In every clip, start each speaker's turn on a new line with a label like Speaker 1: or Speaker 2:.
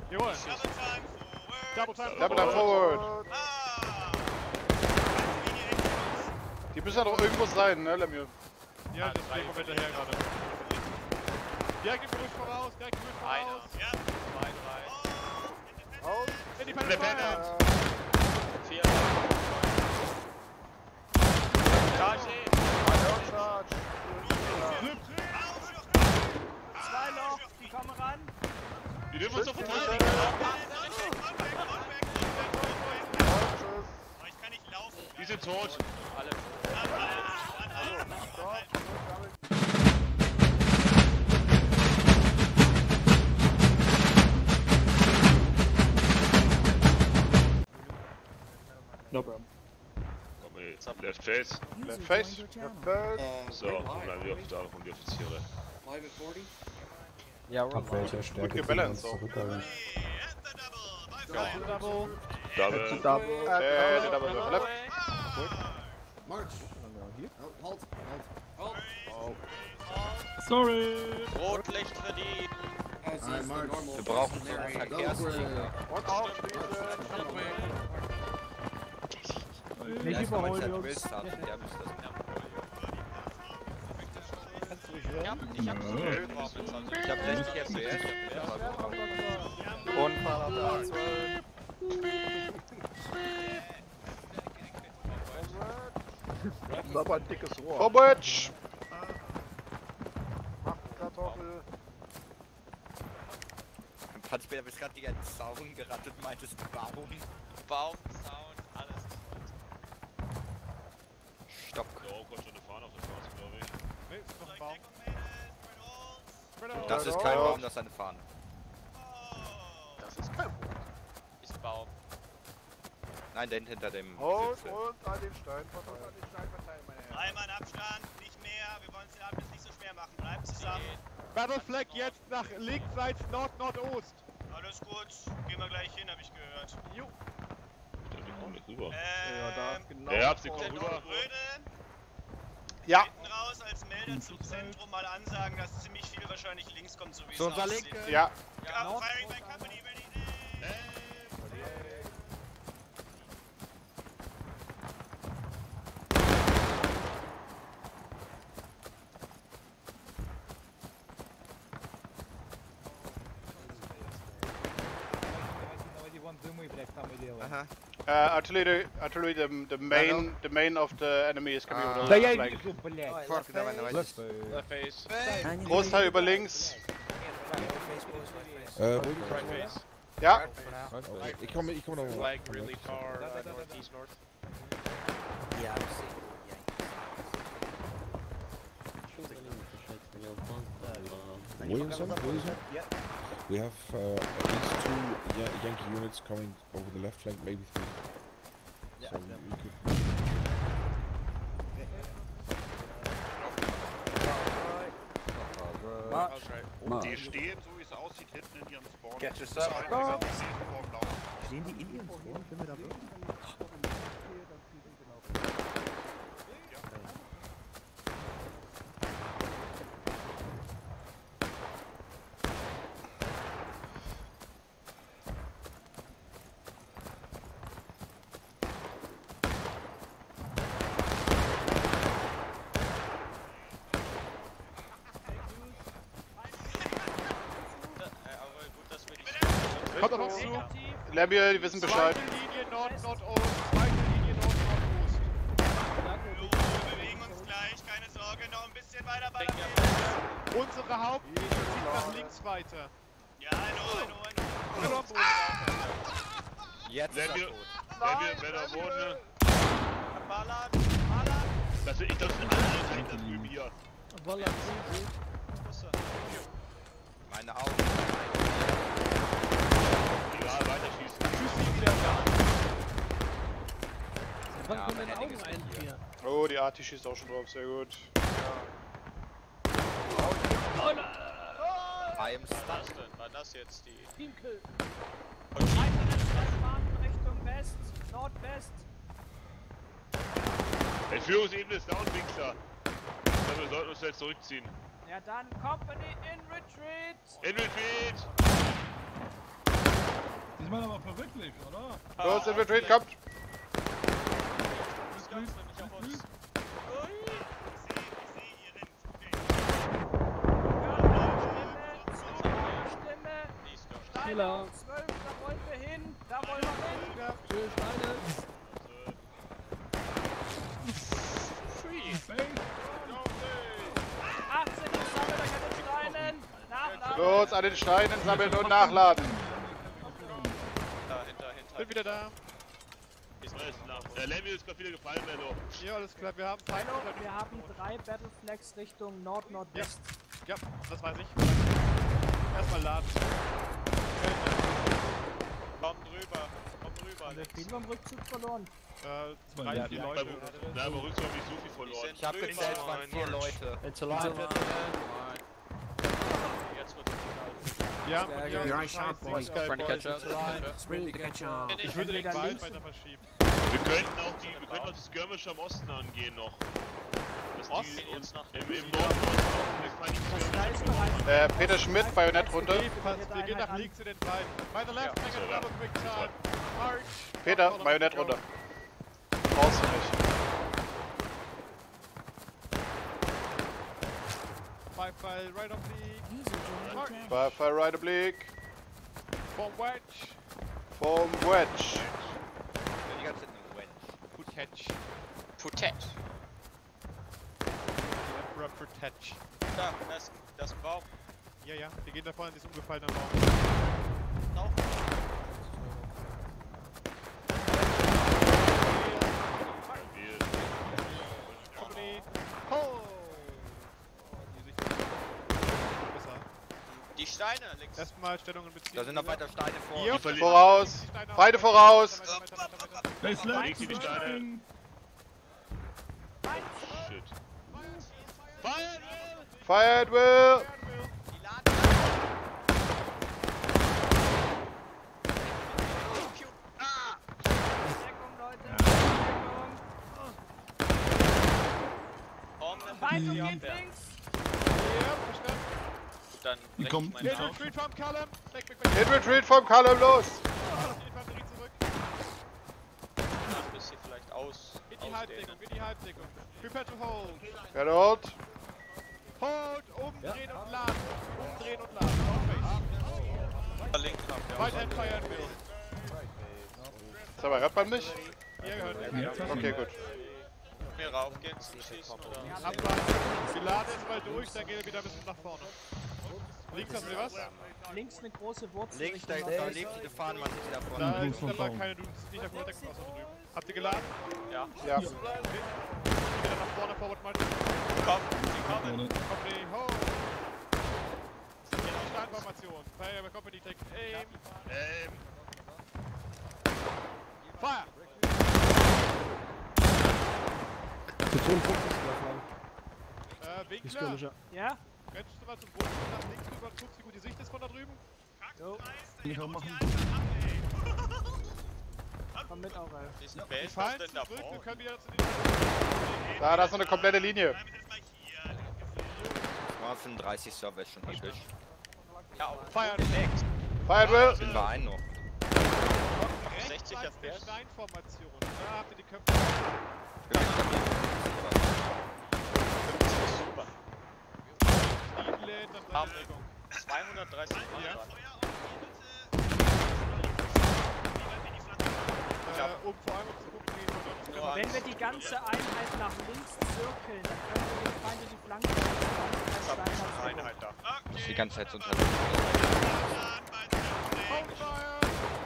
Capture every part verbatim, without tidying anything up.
Speaker 1: Jawohl.
Speaker 2: Double time forward.
Speaker 1: Double time forward.
Speaker 3: Ah!
Speaker 1: Die müssen ja doch irgendwo sein, ne, Lemieux?
Speaker 2: Ja, das gehen wir hinterher gerade. Direkt im Gerüst voraus, direkt im Gerüst voraus.
Speaker 3: Ja.
Speaker 2: Zwei, drei.
Speaker 4: Aus.
Speaker 2: Independent Fire.
Speaker 5: Vier.
Speaker 3: Charge.
Speaker 4: Charge.
Speaker 6: Zwei noch, die kommen ran.
Speaker 2: Die dürfen uns doch verteidigen.
Speaker 3: Ich kann nicht laufen.
Speaker 2: Die sind tot.
Speaker 5: Alle.
Speaker 7: No problem.
Speaker 8: Komm jetzt, Left Face.
Speaker 1: Left face.
Speaker 8: So, dann bleiben wir auf, da kommen die Offiziere.
Speaker 7: Ja,
Speaker 9: Ab welcher Stärke
Speaker 1: Gut
Speaker 9: können wir uns
Speaker 1: gebalanced auch.
Speaker 9: zurückhalten?
Speaker 2: Double.
Speaker 8: Double.
Speaker 7: Double.
Speaker 1: Äh, der Double Left. Left.
Speaker 10: March. Halt, halt.
Speaker 7: Sorry.
Speaker 5: Rotlicht für die.
Speaker 10: Alright, March.
Speaker 5: Wir brauchen so einen Verkehrsliga.
Speaker 4: Und aufschließen.
Speaker 7: Nicht überholen, Jungs.
Speaker 5: Willst, der müsste das
Speaker 6: Ich hab, ich hab
Speaker 5: Ich hab nicht jetzt zuerst.
Speaker 7: Unfall auf der A zwölf.
Speaker 4: Das ist aber ein dickes Rohr.
Speaker 1: Forward.
Speaker 4: Macht Kartoffel.
Speaker 5: Franz-Peter, bist gerade gegen einen Zaun gerattet, meintest du warum?
Speaker 3: Baum, Sound, alles.
Speaker 5: Stopp.
Speaker 8: So, kommt schon eine Fahne auf der Straße, glaube ich.
Speaker 2: Nee, ist noch ein Baum.
Speaker 5: Das ist kein Baum, das ist eine Fahne.
Speaker 1: Das ist kein Problem.
Speaker 3: Ist Baum.
Speaker 5: Nein, denn hinter dem
Speaker 4: Hold
Speaker 5: Gipfel.
Speaker 4: und an den Stein verteilen.
Speaker 3: Drei Mann Abstand, nicht mehr. Wir wollen es den Abend jetzt nicht so schwer machen. Bleibt zusammen.
Speaker 2: Battle Flag jetzt nach links, seits Nord-Nordost.
Speaker 3: Alles gut. Gehen wir gleich hin, habe ich gehört.
Speaker 2: Jo.
Speaker 8: Die kommen nicht rüber.
Speaker 4: Ja, da
Speaker 3: Ähm,
Speaker 4: ist genau.
Speaker 8: Ja, habt ihr
Speaker 4: vor-
Speaker 8: kommt rüber.
Speaker 3: Röde,
Speaker 1: Ja.
Speaker 3: hinten raus als Melder zum Zentrum mal ansagen, dass ziemlich viel wahrscheinlich links kommt, so wie es
Speaker 5: Zu unserer
Speaker 3: aussieht.
Speaker 5: Linken.
Speaker 1: Ja.
Speaker 3: Ja, firing by company, ready.
Speaker 5: Aha.
Speaker 1: Uh, artillery, artillery, the, the main, the main of the enemy is coming
Speaker 5: Ah.
Speaker 1: over
Speaker 7: Да
Speaker 1: the
Speaker 7: я
Speaker 1: flag.
Speaker 7: вижу, блядь.
Speaker 5: Fork, давай, давай.
Speaker 7: Left
Speaker 5: Left face.
Speaker 1: Großteil über links.
Speaker 9: Äh,
Speaker 2: Right face.
Speaker 1: Ja.
Speaker 9: ich komme, ich komme noch.
Speaker 2: Flag really far, uh, northeast north.
Speaker 5: Ja,
Speaker 9: Williamson, Williamson? We have uh, at least two ya Yankee units coming over the left flank, maybe three.
Speaker 5: Yeah,
Speaker 9: So
Speaker 5: yeah.
Speaker 9: we could...
Speaker 8: Die stehen, so wie es aussieht, hinten in ihrem Spawn.
Speaker 5: Get
Speaker 8: Das
Speaker 5: yourself.
Speaker 8: ist einfach gesehen vorm Lauf.
Speaker 7: Stehen die in ihrem Spawn? Können wir da wirklich?
Speaker 2: Kommt auf uns zu.
Speaker 1: Lemieux, die wissen Bescheid.
Speaker 2: Zweite Linie Nord-Nordost. Zweite Linie Nord-Nordost.
Speaker 3: Wir bewegen uns gleich, keine Sorge, noch ein bisschen weiter bei der
Speaker 2: Unsere Hauptlinie zieht nach links weiter.
Speaker 3: Ja, I know, I know, I know.
Speaker 5: Jetzt ist er
Speaker 8: Lemieux,
Speaker 5: tot.
Speaker 8: Lemieux, Männer wurden.
Speaker 3: Ballern, ballern.
Speaker 8: Das sind, ich, das sind alle Seiten da drüben hier.
Speaker 5: Meine Augen.
Speaker 8: Egal, weiter schießen.
Speaker 5: Ja, meine Augen ein.
Speaker 1: Oh, die Arti schießt auch schon drauf, sehr gut.
Speaker 5: I am stuck.
Speaker 3: Was denn? War das jetzt die?
Speaker 6: Teamkill. Richtung West, Nordwest.
Speaker 8: Die Führungsebene ist down, Winkler. Aber wir sollten uns jetzt zurückziehen.
Speaker 6: Ja dann, Company in Retreat.
Speaker 8: In Retreat!
Speaker 2: nicht, oder?
Speaker 1: Los, Infiltrate, kommt!
Speaker 3: Das gab's nämlich auch uns.
Speaker 6: Steine zwölf, da wollen wir hin, da wollen wir hin.
Speaker 2: Ja,
Speaker 7: Schön Steine.
Speaker 6: achtzehn Uhr sammelt euch an den Steinen. Nachladen.
Speaker 1: Los, an den Steinen sammeln und nachladen.
Speaker 3: Da, hinter, hinter.
Speaker 2: bin wieder da.
Speaker 8: Alles klar. Der Lemmy ist gerade wieder gefallen, Mello.
Speaker 2: Ja, alles klar, wir haben Feinde.
Speaker 6: Hallo, wir haben drei Battle Flags Richtung Nord-Nordwest.
Speaker 2: Ja, das weiß ich. Erstmal laden.
Speaker 3: Komm drüber, komm drüber.
Speaker 6: Wir haben viel beim Rückzug verloren.
Speaker 2: Äh, drei, vier Leute.
Speaker 8: Na, aber Rückzug hab ich so viel verloren.
Speaker 5: Ich habe gezählt, es waren vier Leute.
Speaker 7: It's alive.
Speaker 3: Jetzt wird's
Speaker 2: Ja,
Speaker 7: Ja,
Speaker 2: ja,
Speaker 7: ja,
Speaker 2: ja,
Speaker 7: sharp, boys.
Speaker 2: Trying to catch up.
Speaker 7: Sprint to catch up.
Speaker 2: Ich würde den
Speaker 6: Entweder
Speaker 2: Wald
Speaker 6: links-
Speaker 2: weiter verschieben.
Speaker 8: Wir könnten auch die, wir könnten auch die Skirmish am Osten angehen noch. Das
Speaker 3: Osten
Speaker 8: die
Speaker 3: jetzt nach
Speaker 8: im, im Norden noch. Das
Speaker 6: Da
Speaker 8: kann
Speaker 6: ist
Speaker 8: ich
Speaker 6: noch ein.
Speaker 1: Äh, Peter Schmidt, Bajonett runter.
Speaker 2: Okay, passt. Wir gehen nach links in den Wald. By the left, make a double quick time. March.
Speaker 1: Peter, Bajonett runter. Brauchst du nicht.
Speaker 2: Five file right oblique. March.
Speaker 1: Bei Fire Right Oblique.
Speaker 2: Form wedge.
Speaker 1: Vom Wedge.
Speaker 5: Die ganze Zeit eine Wedge.
Speaker 2: Put hedge.
Speaker 3: Protect.
Speaker 2: Emperor protect.
Speaker 3: Da, das ist, das ist ein Baum.
Speaker 2: Ja, ja, wir gehen da vorne in diesen umgefallenen Baum.
Speaker 3: Auch.
Speaker 2: Company. Ho! Die Sicht besser.
Speaker 3: Die Steine links.
Speaker 2: Erstmal Stellungen beziehen.
Speaker 5: Da sind noch weiter Steine vor.
Speaker 2: Hier.
Speaker 1: Voraus. Feinde voraus.
Speaker 2: Weiter, weiter, weiter, weiter.
Speaker 8: Leg die Steine. Shit. Fire!
Speaker 1: Fire at will.
Speaker 3: Die laden. Ah!
Speaker 6: Deckung, Leute. Deckung.
Speaker 3: Baum,
Speaker 6: Feindung
Speaker 3: ja.
Speaker 6: geht links.
Speaker 2: Ja, verstanden.
Speaker 3: Gut, dann breche ich meinen
Speaker 2: Hit
Speaker 3: Arm.
Speaker 2: retreat vom Column. Weg, weg, weg.
Speaker 1: Infiltrate vom Column los.
Speaker 2: Die Infanterie zurück.
Speaker 3: Dann bis hier vielleicht aus.
Speaker 2: In die
Speaker 3: ausdehnen.
Speaker 2: Halbdeckung, in die Halbdeckung. Prepare to hold.
Speaker 1: Get out.
Speaker 2: Hold, umdrehen und laden. Umdrehen und laden. Outface.
Speaker 3: Da links ab, ja.
Speaker 2: Weiterhin feiern will.
Speaker 1: Sag mal, hört man mich?
Speaker 2: Ihr hört mich.
Speaker 1: Okay, gut.
Speaker 3: Hier raufgehen zum Schießen oder?
Speaker 2: Abwarten. Wir laden jetzt mal durch, dann gehen wir wieder ein bisschen nach vorne. Links hast du was?
Speaker 6: Links eine große Wurzel.
Speaker 5: Links, da,
Speaker 6: Richtung
Speaker 5: da
Speaker 6: Nordwest.
Speaker 5: lebt die Gefahren, man sieht sie da
Speaker 2: Da
Speaker 5: vorne.
Speaker 2: ist aber keine, du bist nicht auf der Deckung außer drüben. Habt ihr geladen?
Speaker 3: Ja.
Speaker 1: Ja.
Speaker 2: Wieder nach vorne, forward march.
Speaker 3: Komm, sie kommen.
Speaker 2: Company, ho! In die Steinformation. Fire, Company, take aim.
Speaker 8: Ähm,
Speaker 2: Fire! Äh, Winkler,
Speaker 6: Ja?
Speaker 2: rennst du mal zum Boden nach links rüber und guckst, wie gut die Sicht ist von da drüben?
Speaker 6: Komm mit auch, Ralf.
Speaker 3: Diesen
Speaker 2: Die
Speaker 3: Base, was
Speaker 2: fallen
Speaker 3: denn da
Speaker 2: zurück, wir
Speaker 3: vorne?
Speaker 2: können wieder zu den...
Speaker 1: Da, da ist noch eine komplette Linie.
Speaker 5: fünfunddreißig Server ist schon episch.
Speaker 3: Ja, auf
Speaker 2: Fire!
Speaker 3: Next.
Speaker 1: Fire at will.
Speaker 5: Sind wir ein noch.
Speaker 3: sechzig
Speaker 2: Rechts der
Speaker 3: F P S.
Speaker 2: Steinformation. Da habt ihr die Köpfe.
Speaker 3: Super.
Speaker 2: Die lädt dann
Speaker 3: Haben
Speaker 2: seine Deckung.
Speaker 3: zweihundertdreißig
Speaker 2: Ja.
Speaker 3: Meter.
Speaker 2: Äh, um vor allem um zu gucken, wie von
Speaker 3: Nur
Speaker 2: dort
Speaker 6: Wenn wir die ganze Einheit nach links zirkeln, dann können wir den Feind in die Flanke schießen.
Speaker 3: Einheit da.
Speaker 5: Das ist die ganze Zeit so unterwegs.
Speaker 2: Fire!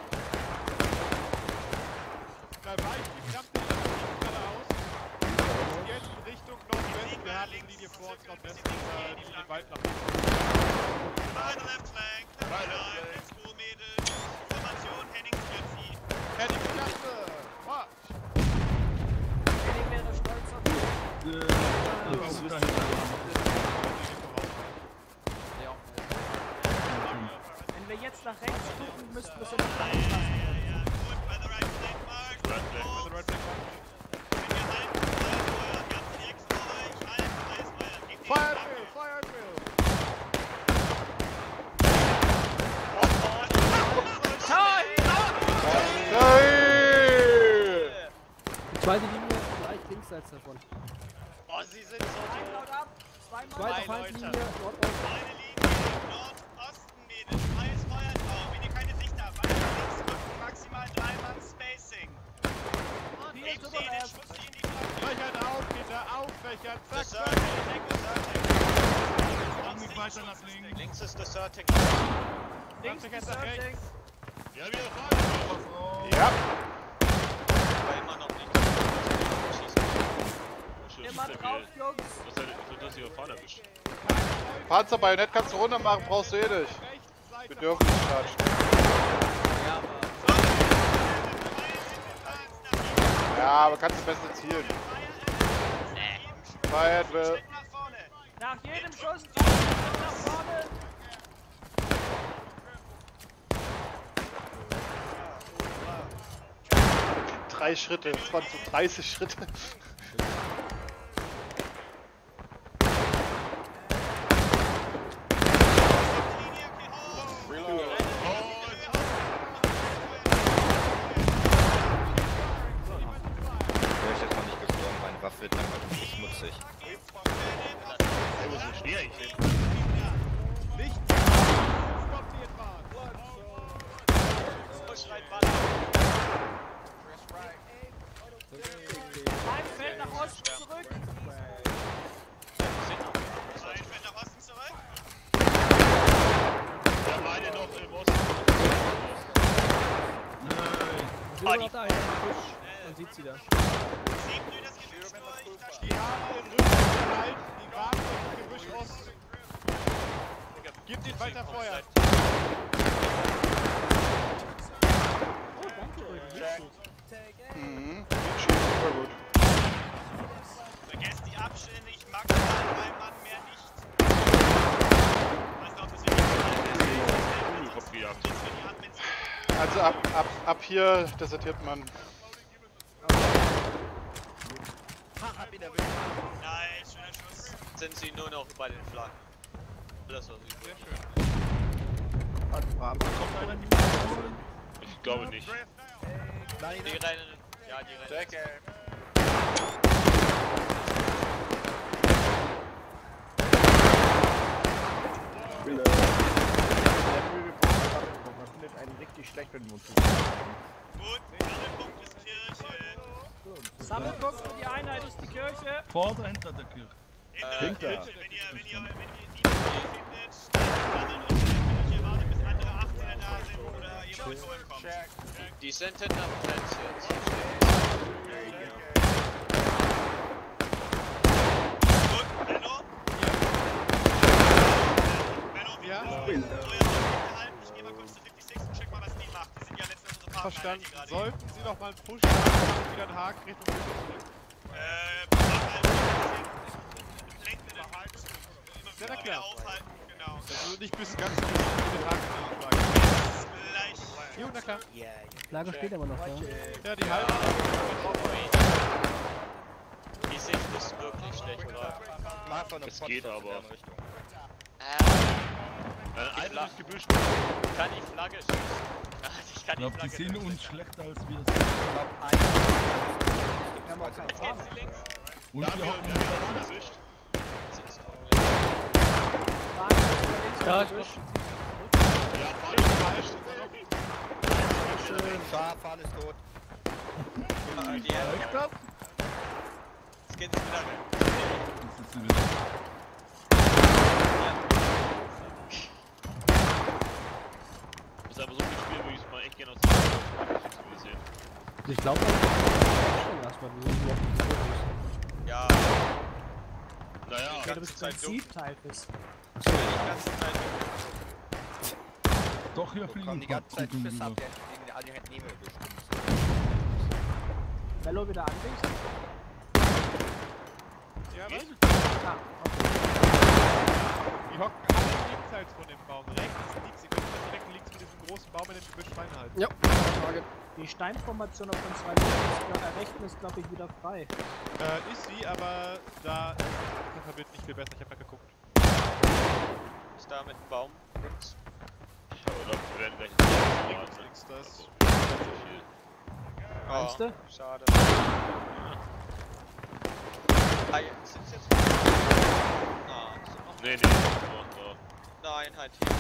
Speaker 2: Da weicht die gesamte Linie geradeaus. Jetzt Richtung Nordwesten. Wir haben die Linie vor uns Nordwesten. Äh, die den Wald nach links.
Speaker 3: Beide left flank. Let's go, Mädels. Formation, Henning Stürzi.
Speaker 2: Heading Klasse! March!
Speaker 6: Henning wäre stolz auf dich. Wenn wir jetzt nach rechts gucken, müssten wir es in der Flanke lassen.
Speaker 3: Gut, by the right flank, Mark.
Speaker 8: right flank.
Speaker 2: Also right back March.
Speaker 3: Wenn ihr halten, Feuer. Wir haben die extra euch. Halten, da ist Feuer. Gebt die
Speaker 2: Fire at will! Fire at will!
Speaker 6: Toll!
Speaker 7: abseits davon.
Speaker 3: Oh, sie sind so
Speaker 6: Ein
Speaker 3: tot.
Speaker 6: laut ab. Zweimal.
Speaker 7: Zweite
Speaker 3: Leute.
Speaker 7: Feindlinie, Nordost.
Speaker 3: Meine Linie, Nordosten, Mädels. Freies Feuertraum. Wenn ihr keine Sicht habt, weiter links rücken. Maximal drei Mann Spacing.
Speaker 6: Hier
Speaker 3: Gebt
Speaker 6: ist
Speaker 3: denen
Speaker 6: er.
Speaker 3: Schutz in die Flanke.
Speaker 2: Fächern auf, Kinder, auffächern. Zack, zack.
Speaker 3: Deserting, deserting.
Speaker 8: Nicht weiter nach links.
Speaker 3: Links ist Deserting.
Speaker 6: Links
Speaker 2: Fächern
Speaker 6: ist
Speaker 2: nach
Speaker 6: Searching.
Speaker 2: rechts.
Speaker 8: Ja, wir fahren.
Speaker 1: Ja.
Speaker 3: Aber immer noch nicht.
Speaker 8: Schießen.
Speaker 6: Immer drauf, Jungs.
Speaker 8: Was hat er das hier fahren erwischt?
Speaker 1: Panzerbajonett kannst du runter machen, brauchst du eh nicht.
Speaker 2: Rechts, Seite.
Speaker 1: Wir dürfen nicht starten. Ja, aber kannst du besser zielen. Feiert will.
Speaker 6: Nach jedem Schuss nach vorne.
Speaker 1: Drei Schritte, das waren so dreißig Schritte.
Speaker 5: Ich bin jetzt noch nicht gestorben, meine Waffe wird einfach richtig schmutzig.
Speaker 8: Ey, wo ist denn schwer ich denn?
Speaker 2: Nicht. Stopp die Fahrt.
Speaker 6: Ein Feld nach Osten zurück.
Speaker 3: Ein Feld nach Osten zurück.
Speaker 8: Ja, meine noch im Osten.
Speaker 7: Sie sind noch da hinter dem Busch. Man sieht sie da.
Speaker 3: Sieben Lü das Gebüsch durch. Da steht
Speaker 2: Die haben den Rücken gehalten. Die warten auf dem Gebüsch Ost. Gib ihn weiter Feuer.
Speaker 6: Oh, danke, Rügen.
Speaker 1: Mhm. Super gut.
Speaker 3: vergesst die Abstände. Ich mag drei Mann mehr nicht. Ich weiß nicht, ob das wirklich ist.
Speaker 8: Kopf gejagt.
Speaker 1: Also ab, ab, ab hier desertiert man.
Speaker 5: Hab ihn erwischt.
Speaker 3: Nice, schöner Schuss.
Speaker 5: Sind sie nur noch bei den Flaggen. Das war süß.
Speaker 2: Sehr schön.
Speaker 8: Ich glaube nicht.
Speaker 5: Nein, die rennen. Ja, die rennen. Decke.
Speaker 4: Man findet einen richtig schlechten Mund.
Speaker 3: Gut, Sammelpunkt ist Kirche.
Speaker 6: Sammelpunkt für die Einheit ist die Kirche.
Speaker 11: Vor oder hinter der Kirche?
Speaker 3: Hinter der
Speaker 4: Hinter.
Speaker 3: Kirche, wenn ihr, wenn ihr, wenn ihr die Kirche findet, dann sammelt euch in der Kirche, wartet bis andere achtzehner da sind oder ihr wollt zurückkommen.
Speaker 5: Die sind hinter dem Fenster jetzt.
Speaker 3: Gut, Benno? Benno, wie
Speaker 2: Ja?
Speaker 3: ist euer Verhalten? Ich geh mal kurz zu sechsundfünfzig und check mal, was die macht. Die sind ja letztens unsere Partner.
Speaker 2: Verstanden.
Speaker 3: die gerade
Speaker 2: Sollten Sie noch mal einen Push machen, wieder einen Haken Richtung Kirche zurück.
Speaker 3: Äh, mach halt ein bisschen. Lenkt mit dem Haken. Immer
Speaker 2: Ja, na
Speaker 3: wieder
Speaker 2: klar.
Speaker 3: aufhalten, genau.
Speaker 2: Also nicht bis ganz bis mit den Haken nachschlagen.
Speaker 3: Bis gleich.
Speaker 2: Jo, na klar.
Speaker 7: Lager steht aber noch da.
Speaker 2: Ja, die halbe.
Speaker 5: Die Sicht ist wirklich schlecht gerade.
Speaker 8: Es geht aber.
Speaker 5: Äh,
Speaker 8: Einer ist gebüscht.
Speaker 5: kann die Flagge schießen. Ich kann
Speaker 11: Ich glaube,
Speaker 5: die
Speaker 11: die
Speaker 5: Flagge
Speaker 11: sehen
Speaker 5: nicht
Speaker 11: uns
Speaker 5: schießen.
Speaker 11: schlechter als wir es
Speaker 5: Jetzt geht sie links.
Speaker 11: Und
Speaker 8: Da
Speaker 11: wir
Speaker 8: wir
Speaker 11: haben
Speaker 8: haben ihn erwischt.
Speaker 5: Sie ist auch
Speaker 7: Ja,
Speaker 5: links.
Speaker 8: Ja, fahr ich falsch.
Speaker 5: Schar, Fahne ist tot. Die
Speaker 11: Reicht das?
Speaker 5: Jetzt geht's wieder weg.
Speaker 11: Das ist sie wieder.
Speaker 8: Das ist aber so viel Spiel, würde ich mal echt gerne aus dem Spiel sehen.
Speaker 7: Ich glaube, das ist schon erstmal, wie wir überhaupt nicht so
Speaker 5: Ja,
Speaker 8: Naja,
Speaker 6: Ja, du bist Prinzipteil bist.
Speaker 5: die ganze Zeit.
Speaker 11: Doch, hier fliegen
Speaker 5: Kommen die
Speaker 11: ein paar
Speaker 5: ganze Zeit
Speaker 11: Kugeln
Speaker 5: Schiss ab,
Speaker 11: rüber.
Speaker 5: die alle halt nehmen bestimmt.
Speaker 6: Mello wieder anliegt.
Speaker 2: Ja, was?
Speaker 6: Ah,
Speaker 2: Die hocken alle jenseits von dem Baum. Rechts liegt, sie können mal direkt links mit diesem großen Baum in dem Gebüsch reinhalten.
Speaker 7: Ja, Frage.
Speaker 6: die Steinformation auf den zwei Metern ist, rechten ist, glaube ich, wieder frei.
Speaker 2: Äh, ist sie, aber da ist der Verbund nicht viel besser. Ich hab mal geguckt.
Speaker 5: Ist da mit dem Baum links?
Speaker 8: oder wir werden gleich
Speaker 2: Links, links, das.
Speaker 5: Oh,
Speaker 6: Meinst du?
Speaker 5: schade.
Speaker 3: Ah, sind es jetzt? Na, sind noch.
Speaker 8: Nee, nee, noch da.
Speaker 3: Nein, halt hier.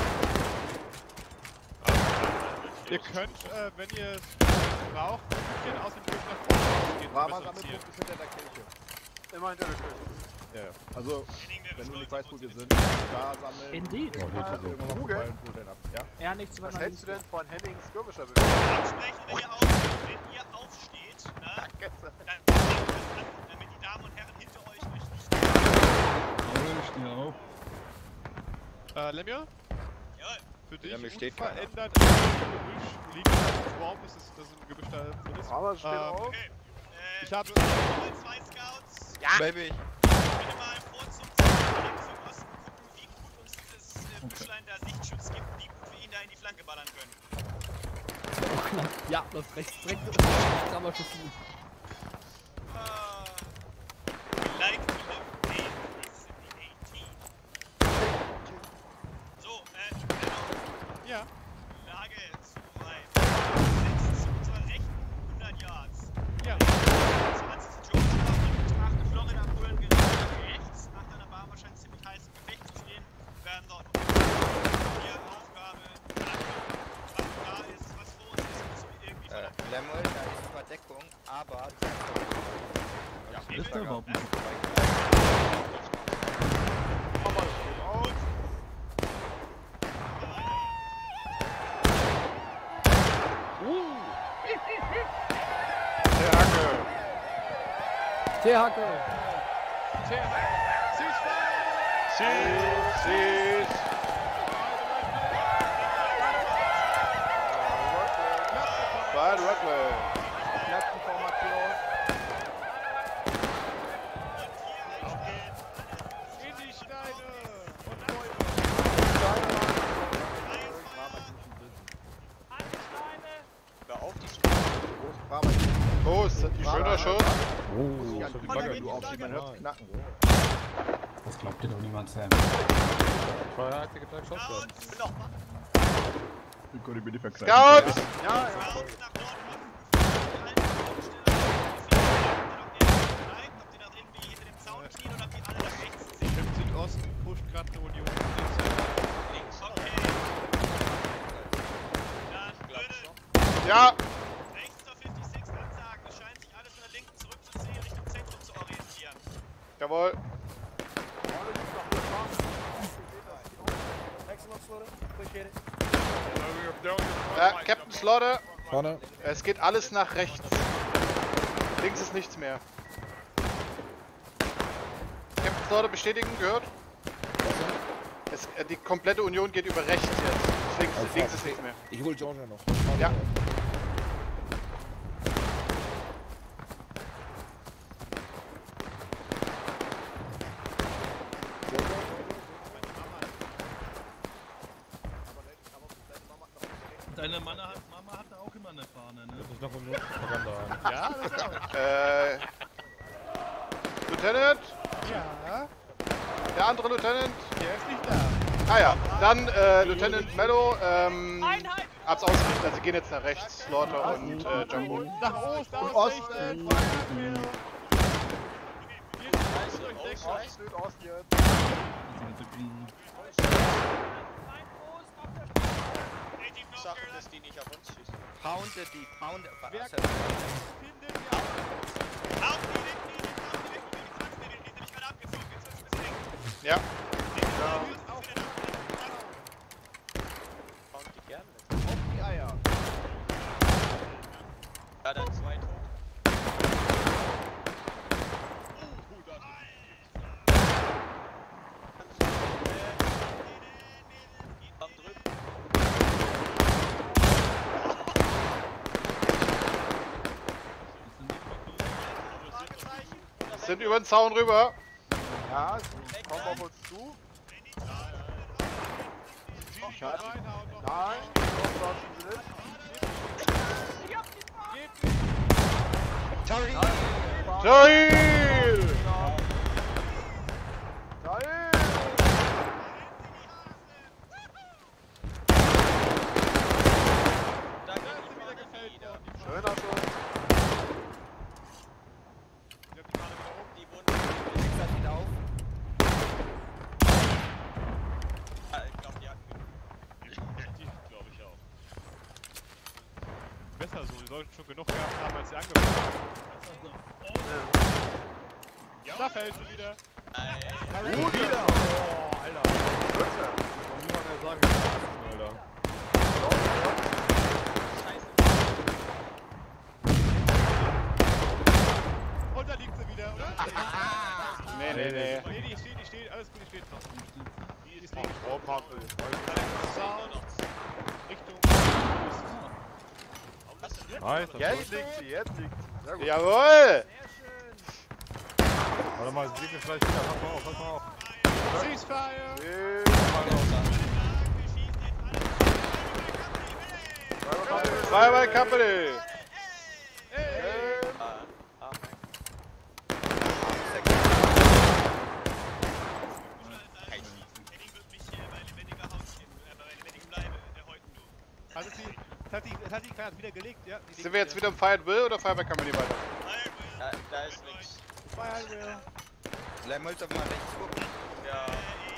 Speaker 2: Ihr könnt, äh, wenn ihr es braucht, den aus dem Tisch nach vorne gehen.
Speaker 4: Brava Sammelpunkt ist hinter der Kirche.
Speaker 1: Immer hinter der Kirche.
Speaker 4: Ja, ja. Also, wenn du nicht weißt, wo wir sind, da sammeln.
Speaker 6: Indeed.
Speaker 4: Oh, hier so. Irgendwann noch fallen, wo denn ab. Ja?
Speaker 6: Ja, nichts
Speaker 1: Was
Speaker 6: weiter
Speaker 1: hältst du denn
Speaker 6: links.
Speaker 1: von Hennings Skirmisher Bewegung?
Speaker 3: Ansprechen, wenn ihr aufsteht. Wenn ihr aufsteht, ne? Dann damit die Damen und Herren hinter euch euch nicht.
Speaker 11: Jawohl, schnell auf.
Speaker 2: Äh, Lemja?
Speaker 3: Jawohl.
Speaker 2: Für dich
Speaker 5: Lemmy steht keiner.
Speaker 2: unverändert im Gebüsch liegt ein Swarm, das ist, das ist ein Gebüsch da drin ist.
Speaker 1: Aber steht
Speaker 2: Ähm,
Speaker 1: auf.
Speaker 3: Okay. Äh,
Speaker 2: Ich habe
Speaker 3: zwei Scouts.
Speaker 5: Ja, Baby.
Speaker 3: Bitte mal vor zum links und Osten gucken, wie gut uns dieses äh, Büschlein da Sichtschutz gibt, wie gut wir ihn da in die Flanke ballern können.
Speaker 7: Oh, knapp. Ja, das rechts, direkt. Klammer Schuss.
Speaker 3: Ah, we like to live in the eighteen. So, äh, genau.
Speaker 2: Ja.
Speaker 3: Lage zu rein. Setzt zu unserer rechten hundert Yards.
Speaker 2: Ja.
Speaker 3: zwanzig Jones in Betracht Florida Bullen gerade rechts. Nach deiner Bar wahrscheinlich ziemlich heiß im Gefecht zu stehen. Werden dort hier Aufgabe. Was da ist, was vor uns ist, müssen wir irgendwie
Speaker 5: Äh,
Speaker 3: verdammt.
Speaker 5: Lemol, da ist Verdeckung, aber...
Speaker 3: Ja,
Speaker 11: Ist der überhaupt nicht?
Speaker 7: T-Hacke.
Speaker 1: Sis, sis. Bad Rockwell.
Speaker 4: Platzenformation.
Speaker 2: In die Steine! Und
Speaker 3: Hör auf die
Speaker 4: Brava.
Speaker 1: Oh, ist das ein schöner Schuss?
Speaker 4: Muss ich an die Bagger, du aufstehen, man hört knacken.
Speaker 11: Das glaubt dir doch niemand, Sam.
Speaker 7: Vorher hat er gesagt, Schuss werden.
Speaker 3: Nochmal.
Speaker 4: Ich konnte mir nicht verkleiden.
Speaker 1: Scouts!
Speaker 3: Ja, ja. Nach Norden ob die da irgendwie hinter dem Zaun knien oder ob die alle nach rechts sind.
Speaker 2: im Südosten pusht gerade eine Union.
Speaker 3: Links. Okay. Dann würde
Speaker 1: Ja!
Speaker 3: rechts zur fünfundsechzig ansagen. Es scheint sich alles von der linken zurückzuziehen, Richtung Zentrum zu orientieren.
Speaker 1: Jawohl. Ja, Captain Slaughter.
Speaker 9: Vorne.
Speaker 1: Es geht alles nach rechts. Links ist nichts mehr. Captain Slaughter bestätigen, gehört? Es, äh, die komplette Union geht über rechts jetzt. Links,
Speaker 9: Also,
Speaker 1: links ist nichts mehr.
Speaker 9: Ich hol Georgia noch.
Speaker 1: Ja.
Speaker 11: Deine Mama, hat, Mama hatte auch immer eine Fahne, ne?
Speaker 7: Das ist noch eine Propaganda an.
Speaker 2: Ja, das auch.
Speaker 1: Äh. Lieutenant?
Speaker 2: Ja,
Speaker 1: Der andere Lieutenant?
Speaker 2: der ist nicht da.
Speaker 1: Ah ja, dann äh, Lieutenant Mello, ähm,
Speaker 6: Einheit!
Speaker 1: hab's ausgerichtet, also sie gehen jetzt nach rechts, Slaughter und äh, Jumbo.
Speaker 2: Nach Ost,
Speaker 4: Und
Speaker 2: ausrichten.
Speaker 4: Osten.
Speaker 1: Ost, Südost jetzt.
Speaker 3: Native North Carolina. Dass die nicht auf uns schießen.
Speaker 5: Pounded die, pounded...
Speaker 2: Wer-
Speaker 5: Was?
Speaker 3: Auf die linken Linien, auf die linken Linien, die Flanken, die sind nicht gerade abgezogen. Jetzt wird's ein bisschen eng.
Speaker 1: Ja.
Speaker 3: Pound die gerne.
Speaker 4: Auf die Eier.
Speaker 3: Ja, dann zwei tot.
Speaker 1: Sind über den Zaun rüber.
Speaker 4: Ja, sie kommen auf uns zu. Schade. Nein, doch, doch, sie sind.
Speaker 1: Jail!
Speaker 4: Jail!
Speaker 3: Da geht die Fahne wieder.
Speaker 4: Schöner Schuss.
Speaker 3: Die wurden
Speaker 2: besser so. Die sollten schon genug gehabt haben, als sie angefangen haben. Da fällt sie wieder.
Speaker 4: Gut wieder! Oh, Alter. Bitte. Kann niemand mehr sagen, Alter.
Speaker 2: Und da liegt sie wieder, oder?
Speaker 1: Nee, nee, nee.
Speaker 2: Nee, die steht, die steht, alles gut, die steht noch. Die ist liegen.
Speaker 4: Oh, Parkel.
Speaker 2: Richtung.
Speaker 4: Nice, jetzt liegt sie, jetzt liegt sie. Sehr gut.
Speaker 1: Jawohl!
Speaker 4: Warte mal, sie liegt mir vielleicht wieder. Pass mal auf, pass mal auf.
Speaker 2: Ceasefire!
Speaker 1: Fireball Company!
Speaker 2: Also sie, das hat die, das hat die gerade wieder gelegt, ja. Die
Speaker 1: Sind wir jetzt wieder im Fired Will oder Fireball Company weiter?
Speaker 3: Da, da ist nichts.
Speaker 2: Fire Will.
Speaker 5: Vielleicht mal auf mal rechts gucken.
Speaker 3: Ja.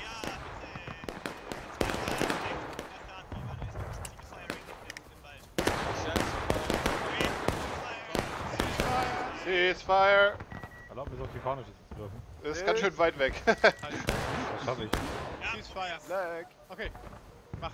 Speaker 1: Ceasefire!
Speaker 4: Erlaubt mir so auf die Fahne schießen zu dürfen.
Speaker 1: Das ist ganz schön weit weg.
Speaker 4: Das schaffe ich.
Speaker 2: Ceasefire.
Speaker 4: Leg.
Speaker 2: Okay. Mach.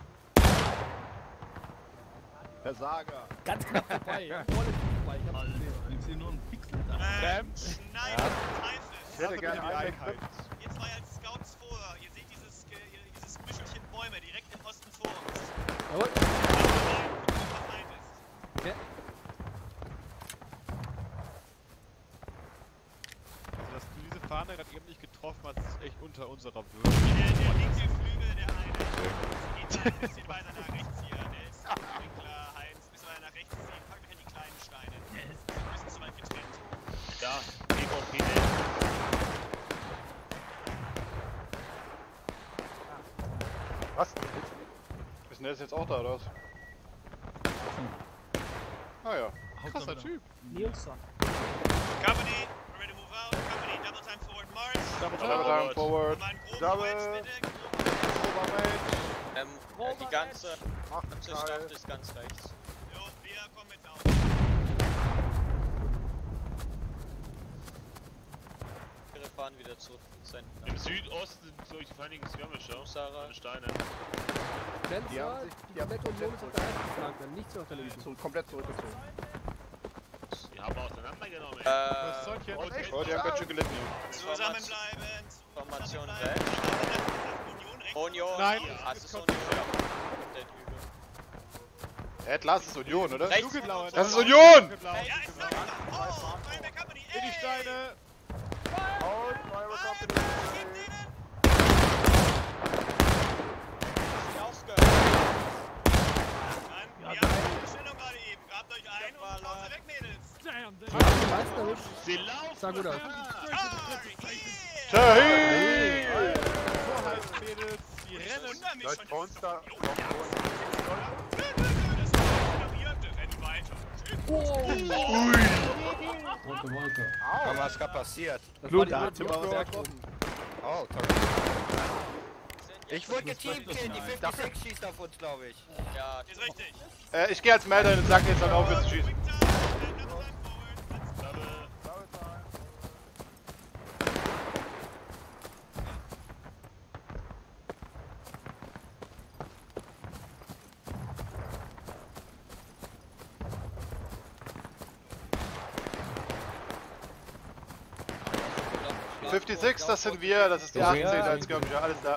Speaker 4: Versager.
Speaker 7: Ganz knapp vorbei. Ja. Voll vorbei. Ich hab's gesehen.
Speaker 11: Ich sehe nur einen Pixel da.
Speaker 2: Bam.
Speaker 3: Nein,
Speaker 4: Ich hätte gerne einen
Speaker 2: Einheit.
Speaker 3: Ihr zwei als Scouts vor. Ihr seht dieses, äh, dieses Büschelchen Bäume direkt im Osten vor uns.
Speaker 7: Jawohl.
Speaker 2: Also, dass du diese Fahne gerade eben nicht getroffen hast, ist echt unter unserer Würde.
Speaker 3: Der, der linke Flügel, der eine. Geht ein bisschen weiter nach rechts hier. Der ist klar, Heinz. Ein bisschen weiter nach rechts ziehen. Pack mir die kleinen Steine. Der ist ein bisschen zu weit getrennt.
Speaker 8: Ja, P V P nicht.
Speaker 1: Was? Ist denn der jetzt auch da, oder was? Ah ja.
Speaker 2: Krasser Typ.
Speaker 7: Nilsson.
Speaker 3: Company, we're ready to move out. Company, double time forward march.
Speaker 2: Double
Speaker 1: Double
Speaker 2: time.
Speaker 1: time forward.
Speaker 3: Mal einen groben
Speaker 4: Double.
Speaker 3: Wedge, bitte.
Speaker 12: Ähm, äh, die ganze, ganze Stadt ist ganz rechts.
Speaker 3: Jo, wir kommen mit auf.
Speaker 12: Wir fahren wieder zu Center.
Speaker 8: Im Südosten sind solche feinigen Skirmisher.
Speaker 12: Sarah.
Speaker 8: Mit Steine.
Speaker 4: Die
Speaker 7: Fenster,
Speaker 4: haben sich-
Speaker 7: die
Speaker 4: die haben
Speaker 7: komplette
Speaker 4: sich
Speaker 7: Union ist auf der alten Flanke, nichts mehr auf der linken.
Speaker 4: So, komplett zurückgezogen.
Speaker 8: Die haben wir auseinandergenommen.
Speaker 12: Äh,
Speaker 2: Was soll ich jetzt?
Speaker 1: Oh, die haben ganz schön gelitten. Jungs.
Speaker 3: Zusammenbleiben.
Speaker 12: Formation
Speaker 3: zusammenbleiben.
Speaker 12: rechts.
Speaker 3: Union rechts.
Speaker 12: Union.
Speaker 2: Nein.
Speaker 12: Das ist Union. Der Hügel.
Speaker 1: Ed, lass es Union, oder?
Speaker 12: Rechts.
Speaker 2: Dunkelblau.
Speaker 1: Das ist Union!
Speaker 3: Ja, ist klar. Oh, Feuerwehr Company.
Speaker 2: In die Steine.
Speaker 4: Und Feuerwehr Company.
Speaker 3: Gebt denen.
Speaker 12: Ausgehört.
Speaker 3: Mann, wir haben eine Stellung gerade eben. Grabt euch ein und schaut sie weg, Mädels.
Speaker 7: Die meisten erwischt.
Speaker 8: Sie laufen!
Speaker 7: Sah gut aus.
Speaker 3: Tar,
Speaker 1: Hey!
Speaker 2: So heißt Mädels. Die rennen.
Speaker 3: wundern mich
Speaker 4: Läuft
Speaker 3: schon.
Speaker 4: bei uns da.
Speaker 3: Das ist ignoriert. Rennen weiter.
Speaker 11: Rote Wolke.
Speaker 5: Aber was ist passiert?
Speaker 7: Das
Speaker 4: Blut,
Speaker 7: war
Speaker 4: da
Speaker 7: die
Speaker 4: hat jemand
Speaker 7: Luftwaffe.
Speaker 4: getroffen.
Speaker 5: Oh, toll. Ich wurde geteamkillt, die fünfundsechzig schießt auf uns, glaube ich.
Speaker 12: Ja,
Speaker 3: Ist richtig.
Speaker 1: Äh, ich gehe als Melder in den Sack, jetzt dann aufhören zu schießen.
Speaker 3: Quick time. Double time forward.
Speaker 1: fünfundsechzig, das sind wir, das ist die achtzehn als Skirmisher, alles da.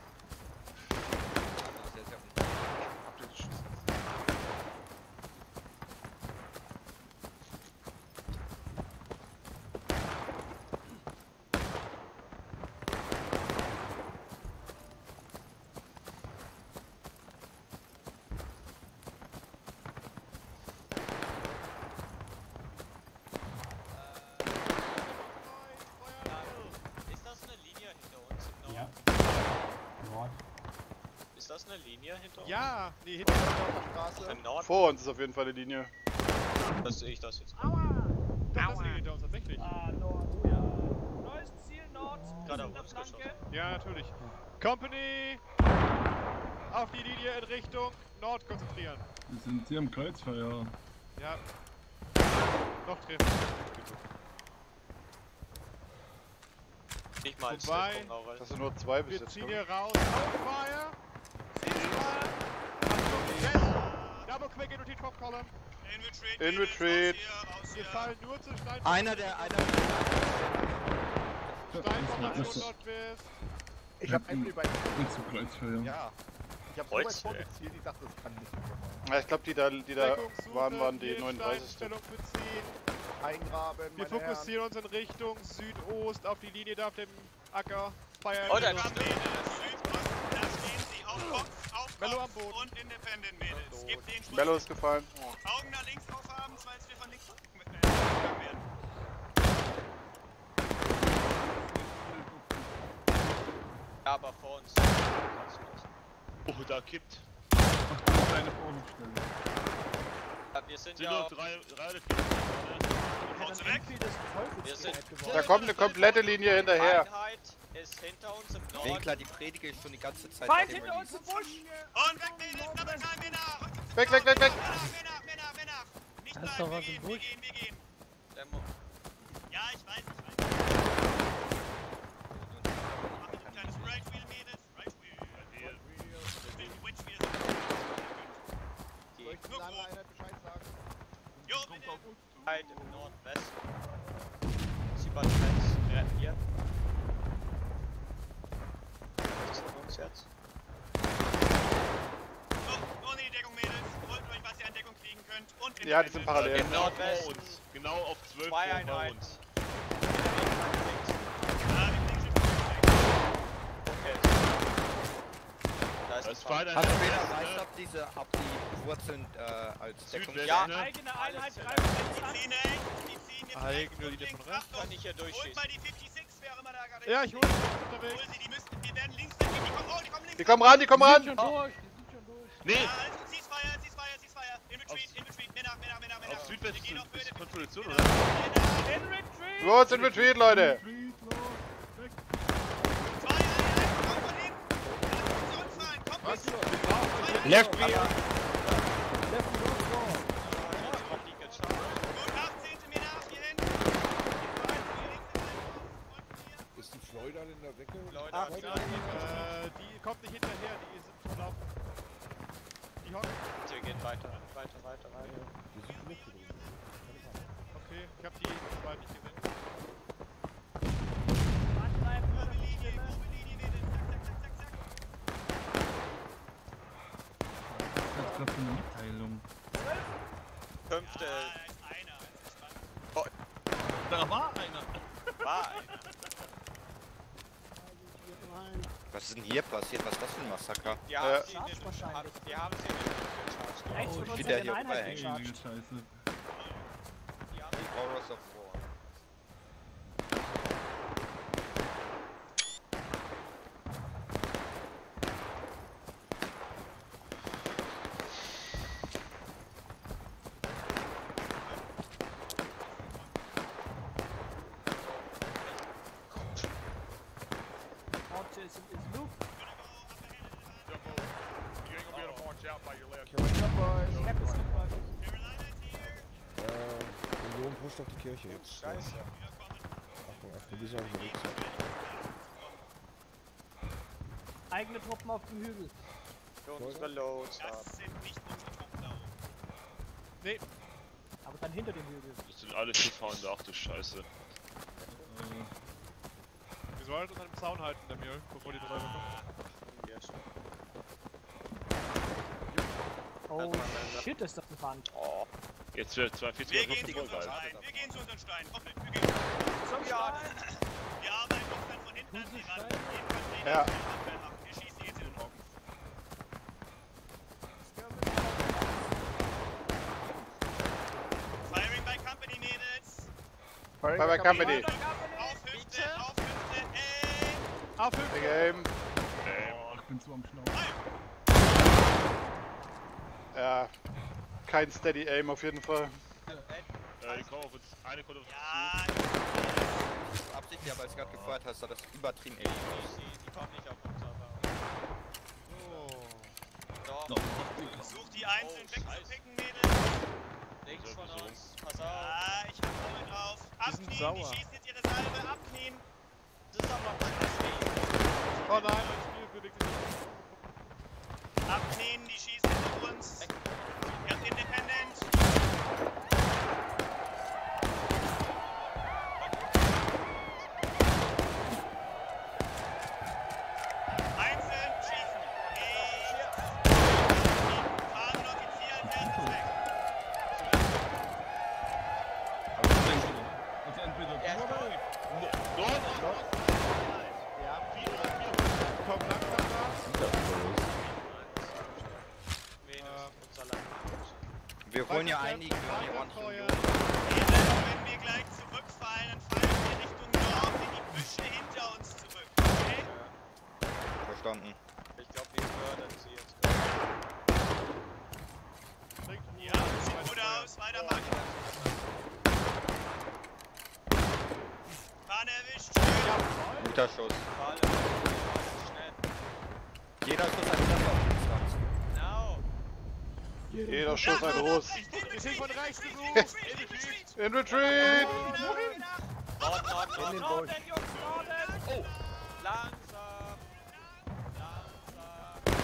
Speaker 12: ist das eine Linie hinter uns? im
Speaker 11: Ja.
Speaker 12: Norden?
Speaker 11: Nord.
Speaker 12: Ist das eine Linie hinter uns?
Speaker 2: Ja, nee, hinter der Straße.
Speaker 12: Im Norden?
Speaker 1: Vor uns ist auf jeden Fall eine Linie.
Speaker 12: Das sehe ich das jetzt.
Speaker 2: Das ist die hinter uns tatsächlich.
Speaker 6: Ah, Nord, oh ja. Neues Ziel, Nord.
Speaker 12: Gerade
Speaker 6: in der
Speaker 12: auf uns
Speaker 6: Flanke.
Speaker 12: geschossen.
Speaker 2: Ja, natürlich. Company! Auf die Linie in Richtung Nord konzentrieren.
Speaker 11: Wir sind hier im Kreuzfeuer.
Speaker 2: Ja. Noch treffen.
Speaker 12: Nicht mal als
Speaker 2: Vorbei.
Speaker 12: Treffpunkt, Aurel.
Speaker 1: Das sind nur zwei bis
Speaker 2: Wir
Speaker 1: jetzt.
Speaker 2: ziehen
Speaker 1: glaub ich.
Speaker 2: hier raus. Fire! Ceasefire! Achtung, jetzt! Double quick in retreat from column.
Speaker 3: In retreat.
Speaker 1: In
Speaker 3: Mädels,
Speaker 1: retreat.
Speaker 3: Raus hier, raus
Speaker 2: Wir
Speaker 3: hier.
Speaker 2: fallen nur zu Stein.
Speaker 5: Einer der, einer
Speaker 2: Steinformation Nordwest.
Speaker 4: Ich hab einen über
Speaker 11: Willst du Kreuzfeuer?
Speaker 4: Ja. Ich hab so weit
Speaker 8: Kreuzfeuer.
Speaker 4: vorgezielt, ich dachte, das kann nicht mehr machen.
Speaker 1: Ja, ich glaube, die da, die da
Speaker 2: Deckungssuche,
Speaker 1: waren, waren die
Speaker 2: hier
Speaker 1: neununddreißigste
Speaker 2: Steinstellung beziehen.
Speaker 4: Eingraben,
Speaker 2: Wir
Speaker 4: meine Herren.
Speaker 2: fokussieren uns in Richtung Südost auf die Linie da auf dem Acker. Fire
Speaker 12: Oh, da
Speaker 2: Engine.
Speaker 12: ist
Speaker 3: Mädels, Südost, da stehen sie. Auf Kopf, auf
Speaker 2: Mello am
Speaker 3: Kopf
Speaker 2: Boden.
Speaker 3: und Independent Mädels. Gebt den Schuss.
Speaker 1: Mello ist gefallen.
Speaker 3: Augen nach links aufhaben, falls wir von links äh, werden.
Speaker 12: Ja, aber vor uns.
Speaker 8: Oh, da kippt.
Speaker 11: Kleine Vorstelle.
Speaker 12: Ja, wir sind
Speaker 8: Sind
Speaker 12: ja.
Speaker 8: nur drei, drei oder vier.
Speaker 3: Haut sie weg.
Speaker 12: Wir sind.
Speaker 1: Da kommt eine komplette Linie hinterher.
Speaker 12: Einheit ist hinter uns im Norden.
Speaker 5: Winkler, die predige ich schon die ganze Zeit.
Speaker 6: Feind
Speaker 5: bei dem
Speaker 6: hinter uns
Speaker 5: Release.
Speaker 6: im Busch!
Speaker 3: Und weg, Mädels, Double Time, Männer!
Speaker 1: Weg, weg, weg, weg!
Speaker 3: Männer, Männer, Männer, Männer! Nicht
Speaker 7: Da ist
Speaker 3: bleiben,
Speaker 7: doch
Speaker 3: wir
Speaker 7: was im
Speaker 3: gehen, wir
Speaker 7: Busch.
Speaker 3: gehen, wir gehen.
Speaker 12: Demo.
Speaker 3: Ja, ich weiß, ich weiß. Mach ich ein kleines Right Wheel, Mädels. Right Wheel. Which Wheel?
Speaker 12: Die
Speaker 4: Soll ich dem Laden einer Bescheid sagen?
Speaker 3: Jo, bitte.
Speaker 12: Einheit im Nordwesten. Südwestfenster. Ja, hier. Das ist von uns jetzt.
Speaker 3: So, ohne die Deckung, Mädels. Holt euch, was ihr an Deckung kriegen könnt. Und
Speaker 1: Ja, die sind parallel.
Speaker 12: Im Nordwesten.
Speaker 8: Vor uns. Genau auf zwölf
Speaker 12: Zwei
Speaker 8: vor
Speaker 12: Einheiten.
Speaker 8: uns.
Speaker 3: Ja, wir kriegen schon
Speaker 12: Okay. Da ist
Speaker 8: Das
Speaker 12: ein
Speaker 8: ist
Speaker 12: Feind.
Speaker 8: Feind.
Speaker 5: Hast du weder erreicht, ob diese, ob die Wurzeln äh, als Deckung...
Speaker 8: Südwest,
Speaker 12: Ja.
Speaker 8: ne?
Speaker 6: Eigene Einheit
Speaker 12: Alles
Speaker 6: greift rechts
Speaker 3: Die
Speaker 6: an.
Speaker 3: ziehen, ey. Die ziehen jetzt
Speaker 2: Eigene
Speaker 3: rechts und
Speaker 2: Linie
Speaker 3: links.
Speaker 2: von rechts.
Speaker 3: Achtung.
Speaker 12: Kann ich hier
Speaker 3: Holt
Speaker 12: durchschießen.
Speaker 3: mal die fünfundsechzig, wer auch immer da gerade
Speaker 2: Ja,
Speaker 3: ist.
Speaker 2: ich hole sie unterwegs.
Speaker 3: Hol sie, die müssen, die werden links weggehen. Die kommen, oh, die kommen links.
Speaker 1: Die kommen ran, die kommen
Speaker 7: Die
Speaker 1: ran!
Speaker 7: sind schon durch, die sind schon durch.
Speaker 8: Nee,
Speaker 3: Ja, also, Ceasefire, Ceasefire, Ceasefire. In Retreat, in Retreat. Männer, Männer, Männer, Männer.
Speaker 8: auf Südwest
Speaker 3: Wir gehen auf Höhe
Speaker 8: ist
Speaker 3: der
Speaker 8: Konfrontation,
Speaker 3: Männer.
Speaker 8: oder?
Speaker 6: In Retreat!
Speaker 1: Los, in Retreat, Leute!
Speaker 3: Zwei Einheiten, kommt von hinten. Lasst uns zurückfallen. Kommt
Speaker 4: Was?
Speaker 3: mit.
Speaker 5: Left Wheel!
Speaker 3: Gut, achtzehnte mir nach, hier hinten.
Speaker 9: Ist die Florida in der Decke?
Speaker 12: Leute,
Speaker 1: Ach,
Speaker 12: ja,
Speaker 2: Äh, die kommt nicht hinterher, die ist im Verlauf. Die hocken.
Speaker 12: wir gehen weiter, weiter, weiter, weiter.
Speaker 9: Die sind genug hier drin.
Speaker 2: Okay, ich hab die zwei nicht gesehen.
Speaker 6: Angreifen,
Speaker 3: Grobe Linie, grobe Linie, Mädels. Zack, zack, zack, zack, zack.
Speaker 11: Das ist gerade für eine Mitteilung.
Speaker 12: Fünfte.
Speaker 3: Ah, da ist einer. Das ist spannend.
Speaker 11: Da war einer.
Speaker 12: War einer.
Speaker 5: Was ist denn hier passiert? Was ist das für ein Massaker?
Speaker 12: Die haben
Speaker 1: Äh.
Speaker 12: sie
Speaker 6: Charge
Speaker 12: in
Speaker 6: wahrscheinlich.
Speaker 12: den, die haben sie in den gecharged.
Speaker 6: Rechts
Speaker 11: Oh,
Speaker 6: von uns
Speaker 5: steht
Speaker 6: hat
Speaker 5: der
Speaker 6: eine
Speaker 5: hier
Speaker 6: Einheit
Speaker 5: überhängt?
Speaker 6: gecharged.
Speaker 11: Ewige Scheiße.
Speaker 12: Die haben
Speaker 5: Die Horrors of War.
Speaker 6: Orte ist, ist Luke.
Speaker 2: You ain't gonna be able to march out by your left.
Speaker 4: What's up, boys?
Speaker 6: Cap ist gefallen.
Speaker 3: Carolina's here.
Speaker 9: Äh, Union pusht auf die Kirche jetzt.
Speaker 12: Scheiße.
Speaker 9: Achtung, Achtung, die sind unterwegs.
Speaker 6: Eigene Truppen auf dem Hügel.
Speaker 12: Für unsere Loads
Speaker 3: Das
Speaker 12: haben.
Speaker 3: sind nicht unsere Truppen da oben.
Speaker 2: Nee,
Speaker 6: Aber dann hinter dem Hügel.
Speaker 8: Das sind alle Schifffahrende, ach du Scheiße.
Speaker 2: wir sollten uns an dem Zaun halten, der Müll, bevor die drei kommen.
Speaker 6: Oh shit, ist das ein Band.
Speaker 12: Oh.
Speaker 8: Jetzt wird zweiundvierzig
Speaker 3: Wir
Speaker 8: oder
Speaker 3: gehen zu
Speaker 8: fünfzig
Speaker 3: unseren
Speaker 8: geil.
Speaker 3: Steinen. Wir gehen zu unseren Steinen. Kommt mit. Wir gehen.
Speaker 6: Zum
Speaker 12: Ja.
Speaker 3: Wir arbeiten uns dann von hinten an die ran. Jeden Container
Speaker 1: Ja.
Speaker 3: schnell Abwehr machen. Wir schießen die jetzt in den Rücken. Firing by Company, Mädels.
Speaker 1: Bye bye, Company.
Speaker 3: Auf Hüfte, auf Hüfte, ey.
Speaker 2: Auf Hüfte.
Speaker 1: Game.
Speaker 11: Oh, ich bin zu am Schnaufen.
Speaker 1: Ja, kein Steady Aim auf jeden Fall.
Speaker 8: Äh, die kommen auf uns, eine kommt auf uns
Speaker 3: Ja,
Speaker 5: Absichtlich, aber als du gerade gefeuert hast, sah das übertrieben ähnlich aus.
Speaker 12: Die, die kommen nicht auf uns, aber.
Speaker 2: Oh.
Speaker 12: Doch.
Speaker 11: Noch, noch gut.
Speaker 3: such die einzeln
Speaker 12: Oh, Scheiße.
Speaker 3: wegzupicken, Mädels.
Speaker 12: Links. Pass auf.
Speaker 3: Ah, ich hab Augen drauf. Abknien, die
Speaker 2: sauer.
Speaker 3: schießen jetzt ihre Salve, abknien.
Speaker 12: Das ist aber mein Spiel.
Speaker 2: Oh nein, mein Spiel bewegt sich.
Speaker 3: Abknien, die schießen auf uns. Ihr habt Independent. Einzeln schießen. Nichts. Fahren und Offizier als erstes weg.
Speaker 11: Also entweder
Speaker 12: Ja,
Speaker 11: du oder ich.
Speaker 8: Nord, Nord, Nord.
Speaker 2: Ja,
Speaker 8: Vier, vier.
Speaker 2: komm langsam da.
Speaker 12: Venus, unser Land.
Speaker 5: Wir holen ja einige
Speaker 2: Feuer.
Speaker 5: Union.
Speaker 3: Wenn wir gleich zurückfallen, dann fallen wir Richtung Nord in die Büsche hinter uns zurück. Okay?
Speaker 5: Verstanden.
Speaker 12: Ich glaube, wir fördern sie jetzt.
Speaker 3: Ja, sieht gut aus. Weitermachen. Bahn erwischt.
Speaker 5: Guter Schuss.
Speaker 12: Falle. Schnell.
Speaker 5: Jeder Schuss hat Treffer.
Speaker 12: Genau.
Speaker 1: Jeder Schuss ein Russ.
Speaker 2: Wir sind von rechts gesucht.
Speaker 1: In Retreat!
Speaker 12: Nord, Nord, Nord,
Speaker 7: den
Speaker 12: Nord.
Speaker 7: Busch.
Speaker 12: Oh. Langsam. Langsam.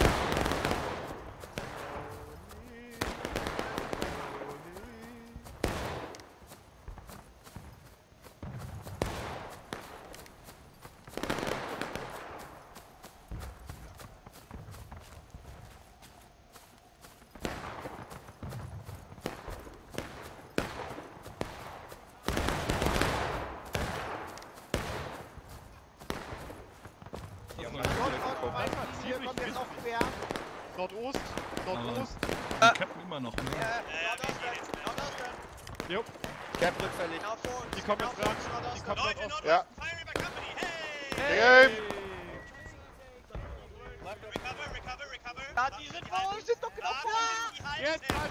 Speaker 2: Hier kommt jetzt noch quer. Nordost, Nordost.
Speaker 11: Die cappen immer noch, ne?
Speaker 3: Ja, ja, wir gehen jetzt.
Speaker 2: Jo,
Speaker 5: Cap rückfällig.
Speaker 2: die kommen jetzt ran. Die kommen
Speaker 3: Leute,
Speaker 2: Nordost.
Speaker 3: Nordost,
Speaker 1: Ja.
Speaker 3: Fire River Company, hey!
Speaker 1: Game!
Speaker 3: Recover, recover, recover.
Speaker 12: Ja, die sind vor uns, sind doch genau
Speaker 3: da!
Speaker 2: Jetzt,
Speaker 3: Hey!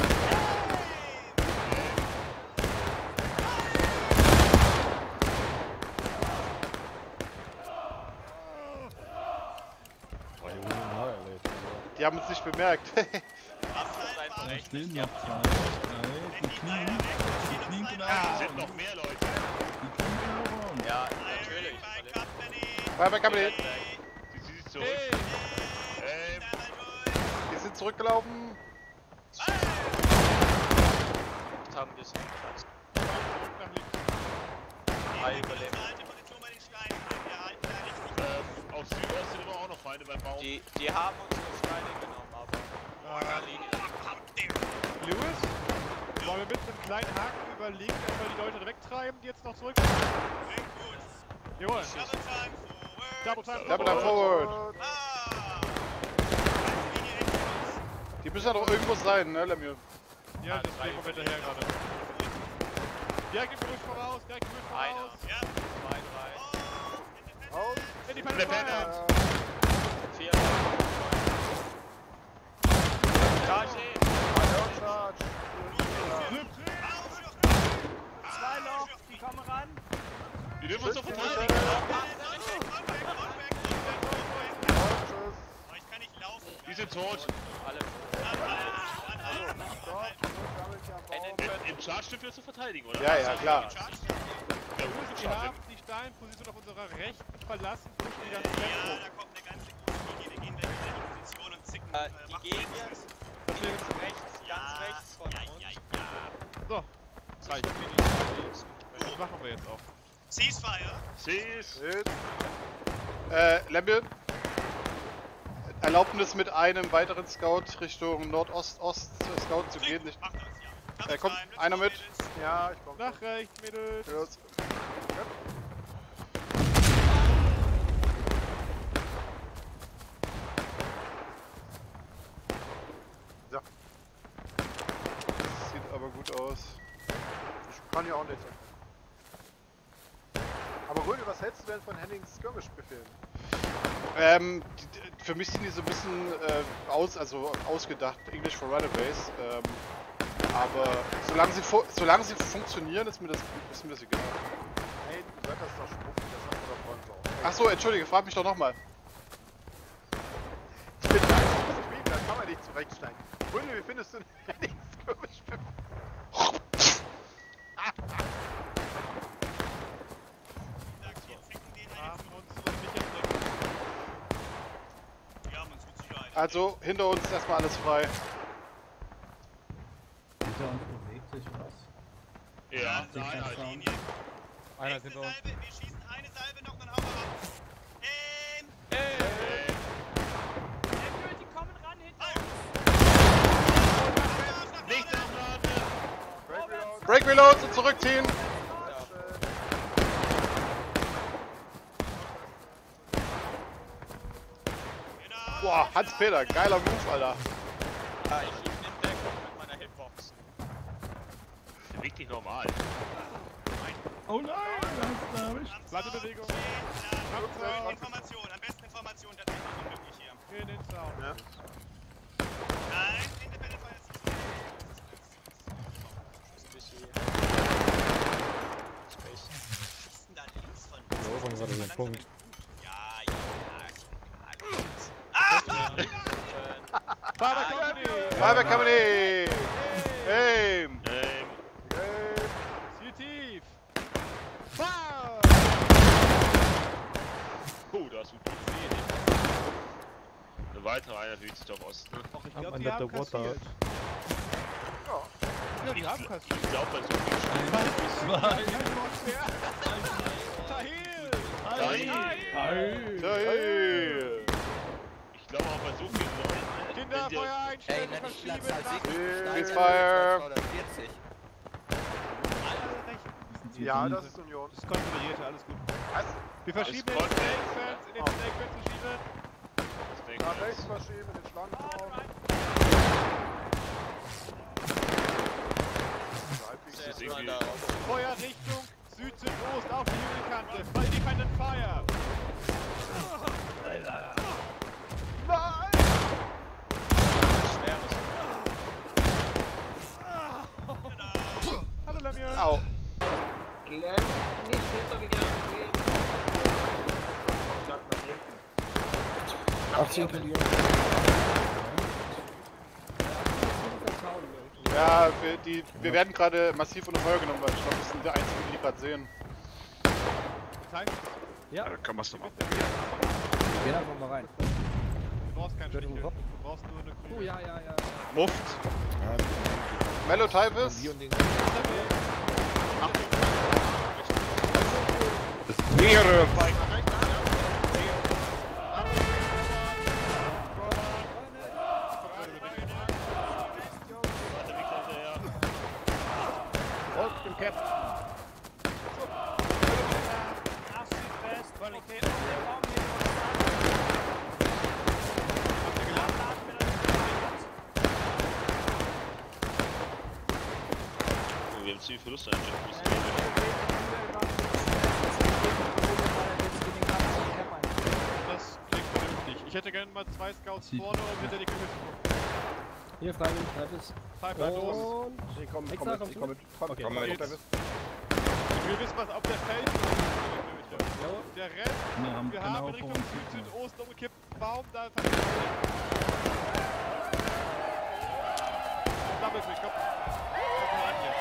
Speaker 1: Die haben uns nicht bemerkt.
Speaker 12: einfach
Speaker 11: Da
Speaker 12: recht.
Speaker 11: stehen noch zwei, drei, die knien. Die knien genau.
Speaker 8: Da sind noch mehr Leute.
Speaker 11: Die knien genau.
Speaker 12: Ja, natürlich.
Speaker 1: Bye bye, Company.
Speaker 8: Sie zieht sich zurück. Ähm,
Speaker 1: Die sind zurückgelaufen.
Speaker 12: haben wir es hingekratzt. Drei überlebt.
Speaker 8: ähm, auf Südost sind immer auch noch Feinde beim Baum.
Speaker 12: Die, die haben unsere Steine genommen, aber.
Speaker 2: Ah. Lewis, wollen wir mit einem kleinen Haken überlegen, dass wir die Leute wegtreiben, die jetzt noch zurückkommen? Jawohl. Double time
Speaker 1: Double time forward.
Speaker 3: Ah.
Speaker 1: Die müssen ja doch irgendwo sein, ne, Lemieux?
Speaker 2: Ja, das gehen wir hinterher gerade. Direkt im Gerüst voraus, direkt im Gerüst voraus.
Speaker 12: Einer.
Speaker 3: Ja.
Speaker 12: Zwei, drei.
Speaker 2: Aus. Independent
Speaker 8: Independent.
Speaker 2: Fire.
Speaker 12: Vier. Charge.
Speaker 6: Zwei noch, die kommen ran.
Speaker 8: Die dürfen uns doch verteidigen.
Speaker 3: Ich kann nicht laufen.
Speaker 8: Die sind tot.
Speaker 12: Alle.
Speaker 8: Im Charge dürfen wir uns zu verteidigen, oder?
Speaker 1: Ja, ja, klar.
Speaker 8: Ja, gut,
Speaker 2: Wir
Speaker 8: Charge.
Speaker 2: haben die Steinposition auf unserer rechten verlassen, pushen die ganze
Speaker 3: Ja,
Speaker 2: Zeit
Speaker 3: da kommt eine ganze Linie. Wir gehen gleich in die Position und zicken.
Speaker 12: Äh,
Speaker 3: äh,
Speaker 12: die
Speaker 3: machen
Speaker 12: gehen
Speaker 3: wir
Speaker 12: jetzt
Speaker 3: das.
Speaker 12: links, rechts, ganz
Speaker 3: Ja,
Speaker 12: rechts von
Speaker 3: ja,
Speaker 12: uns.
Speaker 3: ja, ja.
Speaker 2: So,
Speaker 12: Reicht.
Speaker 2: das machen wir jetzt auch.
Speaker 3: Ceasefire.
Speaker 8: Sis.
Speaker 1: Äh, Lemieux. Erlaubnis mit einem weiteren Scout Richtung Nordost-Ost-Scout zu gehen. Nicht.
Speaker 3: Macht das, ja.
Speaker 1: Äh, kommt einer mit?
Speaker 2: Ja, ich komm. Nach rechts, Mädels.
Speaker 1: Los. Ja. Sieht aber gut aus.
Speaker 4: Ich kann ja auch nicht. Aber Röde, was hältst du denn von Hennings Skirmish-Befehlen?
Speaker 1: Ähm, die, die, für mich sind die so ein bisschen äh, aus, also ausgedacht, English for Runaways. Ähm, aber solange sie, fu solange sie funktionieren, ist mir das, ist mir das egal.
Speaker 4: Nein, du sagst das ist doch Schmuck, das haben wir doch vorhin so.
Speaker 1: Ach so, entschuldige, frag mich doch nochmal.
Speaker 4: Ich bin da, ich bin da, kann man nicht zurechtschneiden. Röde, wie findest du denn Hennings Skirmish-Befehl?
Speaker 1: Also, hinter uns ist erstmal alles frei.
Speaker 11: Hinter uns bewegt sich was.
Speaker 8: Ja,
Speaker 3: Seine
Speaker 8: nein,
Speaker 3: Linie.
Speaker 4: Einer
Speaker 3: Nächste
Speaker 4: sind wir uns.
Speaker 3: Salve, wir schießen eine Salve noch, dann hauen wir ab. Ähm,
Speaker 6: Security, kommen ran hinter uns.
Speaker 8: Nicht aufladen!
Speaker 1: Break Reloads und zurückziehen! Boah, Hans-Peter, geiler Move, Alter.
Speaker 12: Ja, ich lief in Deckung mit meiner Hitbox.
Speaker 8: Richtig normal.
Speaker 11: Oh nein, das hab ich.
Speaker 2: Bleib in Bewegung.
Speaker 3: Information, am besten Information, das ist nicht unglücklich hier.
Speaker 2: In den Sound.
Speaker 1: Ja.
Speaker 3: Nein, Independent Fire ist
Speaker 12: Space.
Speaker 3: Was ist denn da links von
Speaker 7: So, wann war der Punkt?
Speaker 3: Ja, ja, ja. Ah!
Speaker 2: Fire Company!
Speaker 1: Fire Company! Aim!
Speaker 8: Ähm,
Speaker 2: Ziel tief! Fire!
Speaker 8: oh, da hast du gut gesehen. Eine weitere Einheit bewegt sich auf Osten.
Speaker 2: Och, ich
Speaker 7: Am
Speaker 2: glaube,
Speaker 7: Ende
Speaker 2: die haben
Speaker 7: der Water.
Speaker 2: kassiert. Ja, die haben kassiert.
Speaker 8: Ich glaube, bei so viel
Speaker 11: Zwei.
Speaker 2: Tahil!
Speaker 8: Tahil!
Speaker 1: Tahil!
Speaker 8: Ich glaube auch bei so vielen Leuten.
Speaker 2: Kinder,
Speaker 8: wenn die-
Speaker 2: Feuer
Speaker 5: Ey,
Speaker 2: einstellen,
Speaker 5: nenn ich
Speaker 2: verschieben,
Speaker 5: Platz als
Speaker 2: nach-
Speaker 1: Please fire!
Speaker 5: vierzig.
Speaker 11: Ja, das
Speaker 2: ist Union. Das ist Konföderierte, alles gut. Was? Wir verschieben den
Speaker 8: Alles
Speaker 2: Snake Fans, in den Snake Fans verschieben.
Speaker 8: Nach rechts
Speaker 4: verschieben, den Schlangen
Speaker 12: Sehr dran darauf.
Speaker 2: Feuer Richtung Süd-Südost auf die Hügelkante. Bei Independent Fire.
Speaker 12: Schweres.
Speaker 2: Hallo Lamier.
Speaker 1: Au!
Speaker 9: achtzehn Millionen.
Speaker 1: Ja, wir, die, wir werden gerade massiv unter Feuer genommen, weil ich glaube, das sind die einzigen, die die gerade sehen.
Speaker 2: Das heißt,
Speaker 7: Ja,
Speaker 1: Da kann man es nochmal.
Speaker 7: geh einfach mal rein.
Speaker 2: du brauchst keinen
Speaker 7: Wird
Speaker 2: Stichel.
Speaker 7: ein Rob-
Speaker 2: Du brauchst nur eine Kugel.
Speaker 7: Oh ja, ja, ja.
Speaker 1: Muft.
Speaker 9: Ja,
Speaker 1: Mellow Typhus.
Speaker 9: die und den.
Speaker 1: Mehrere.
Speaker 4: Folgt dem Cap.
Speaker 6: Nach Südwest. Okay, und der Raum hier. Nachladen wir dann.
Speaker 8: Wir haben ziemlich Verluste einchecken müssen.
Speaker 2: Das klingt vernünftig. Ich hätte gerne mal zwei Scouts
Speaker 11: Sie-
Speaker 2: vorne und hinter die Küche zu gucken.
Speaker 7: Hier, Freiwild, Typhus.
Speaker 2: Zeit bleibt los.
Speaker 7: Und...
Speaker 4: Ich komm, ich
Speaker 7: Extra,
Speaker 4: komm mit, ich komm mit. Komm,
Speaker 7: Okay.
Speaker 4: komm
Speaker 1: Komm
Speaker 4: mit.
Speaker 1: mit.
Speaker 2: Ich will wissen, was auf der Feld ist.
Speaker 7: Jawohl.
Speaker 2: Der Rest,
Speaker 11: Wir haben
Speaker 2: wir haben
Speaker 11: genau
Speaker 2: in Richtung
Speaker 11: Punkt.
Speaker 2: Süd-Südost umgekippt. Baum, da verkauft. Double Click, komm. Komm mal ran hier.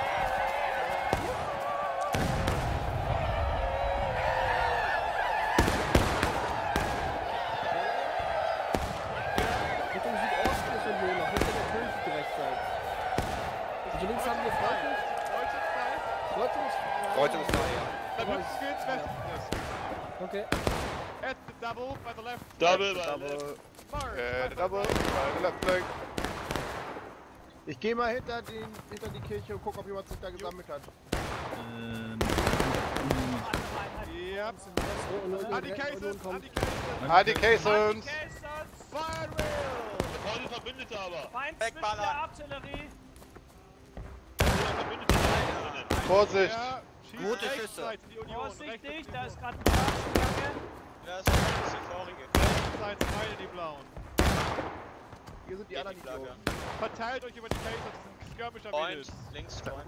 Speaker 7: Richtung Südosten ist Union noch, hinter der Kirche direkt sein. Also links haben wir Freundlich.
Speaker 2: Kreuzung frei.
Speaker 7: Kreuzung ist
Speaker 1: Kreuzung ist frei, ja.
Speaker 2: Dann hüpfen wir ins Westen.
Speaker 7: Okay.
Speaker 2: At the double, by the left.
Speaker 8: Double,
Speaker 4: Double.
Speaker 2: Mark,
Speaker 1: Äh,
Speaker 2: by the
Speaker 1: Double.
Speaker 2: right.
Speaker 1: Left Flank.
Speaker 4: Ich geh mal hinter, den, hinter die Kirche und guck, ob jemand sich da gesammelt hat.
Speaker 11: Ähm,
Speaker 2: Ja.
Speaker 7: So, und Union,
Speaker 2: Anti-Cases,
Speaker 7: Union kommt.
Speaker 2: Anti-Cases.
Speaker 1: Anti-Casons.
Speaker 2: Fire Will.
Speaker 8: Voll Verbündete aber!
Speaker 6: Feind zwischen
Speaker 12: Wegballern.
Speaker 6: der Artillerie.
Speaker 8: Verbündete drinnen.
Speaker 1: Vorsicht.
Speaker 2: Ja, schießt
Speaker 5: Gute
Speaker 2: rechts
Speaker 5: Schüsse.
Speaker 2: Seite, die Union.
Speaker 6: Vorsichtig,
Speaker 2: rechts
Speaker 6: da
Speaker 2: die
Speaker 6: ist
Speaker 2: Union.
Speaker 6: gerade ein Marschgegangen.
Speaker 12: Das ist die vorige.
Speaker 2: Rechts Seite, beide die blauen.
Speaker 4: Hier sind die
Speaker 12: Hier
Speaker 4: anderen
Speaker 12: die Flagge.
Speaker 4: Idioten.
Speaker 2: Verteilt euch über die Cases, das sind Skirmisher
Speaker 12: Freund,
Speaker 2: Mädels.
Speaker 12: links Freund.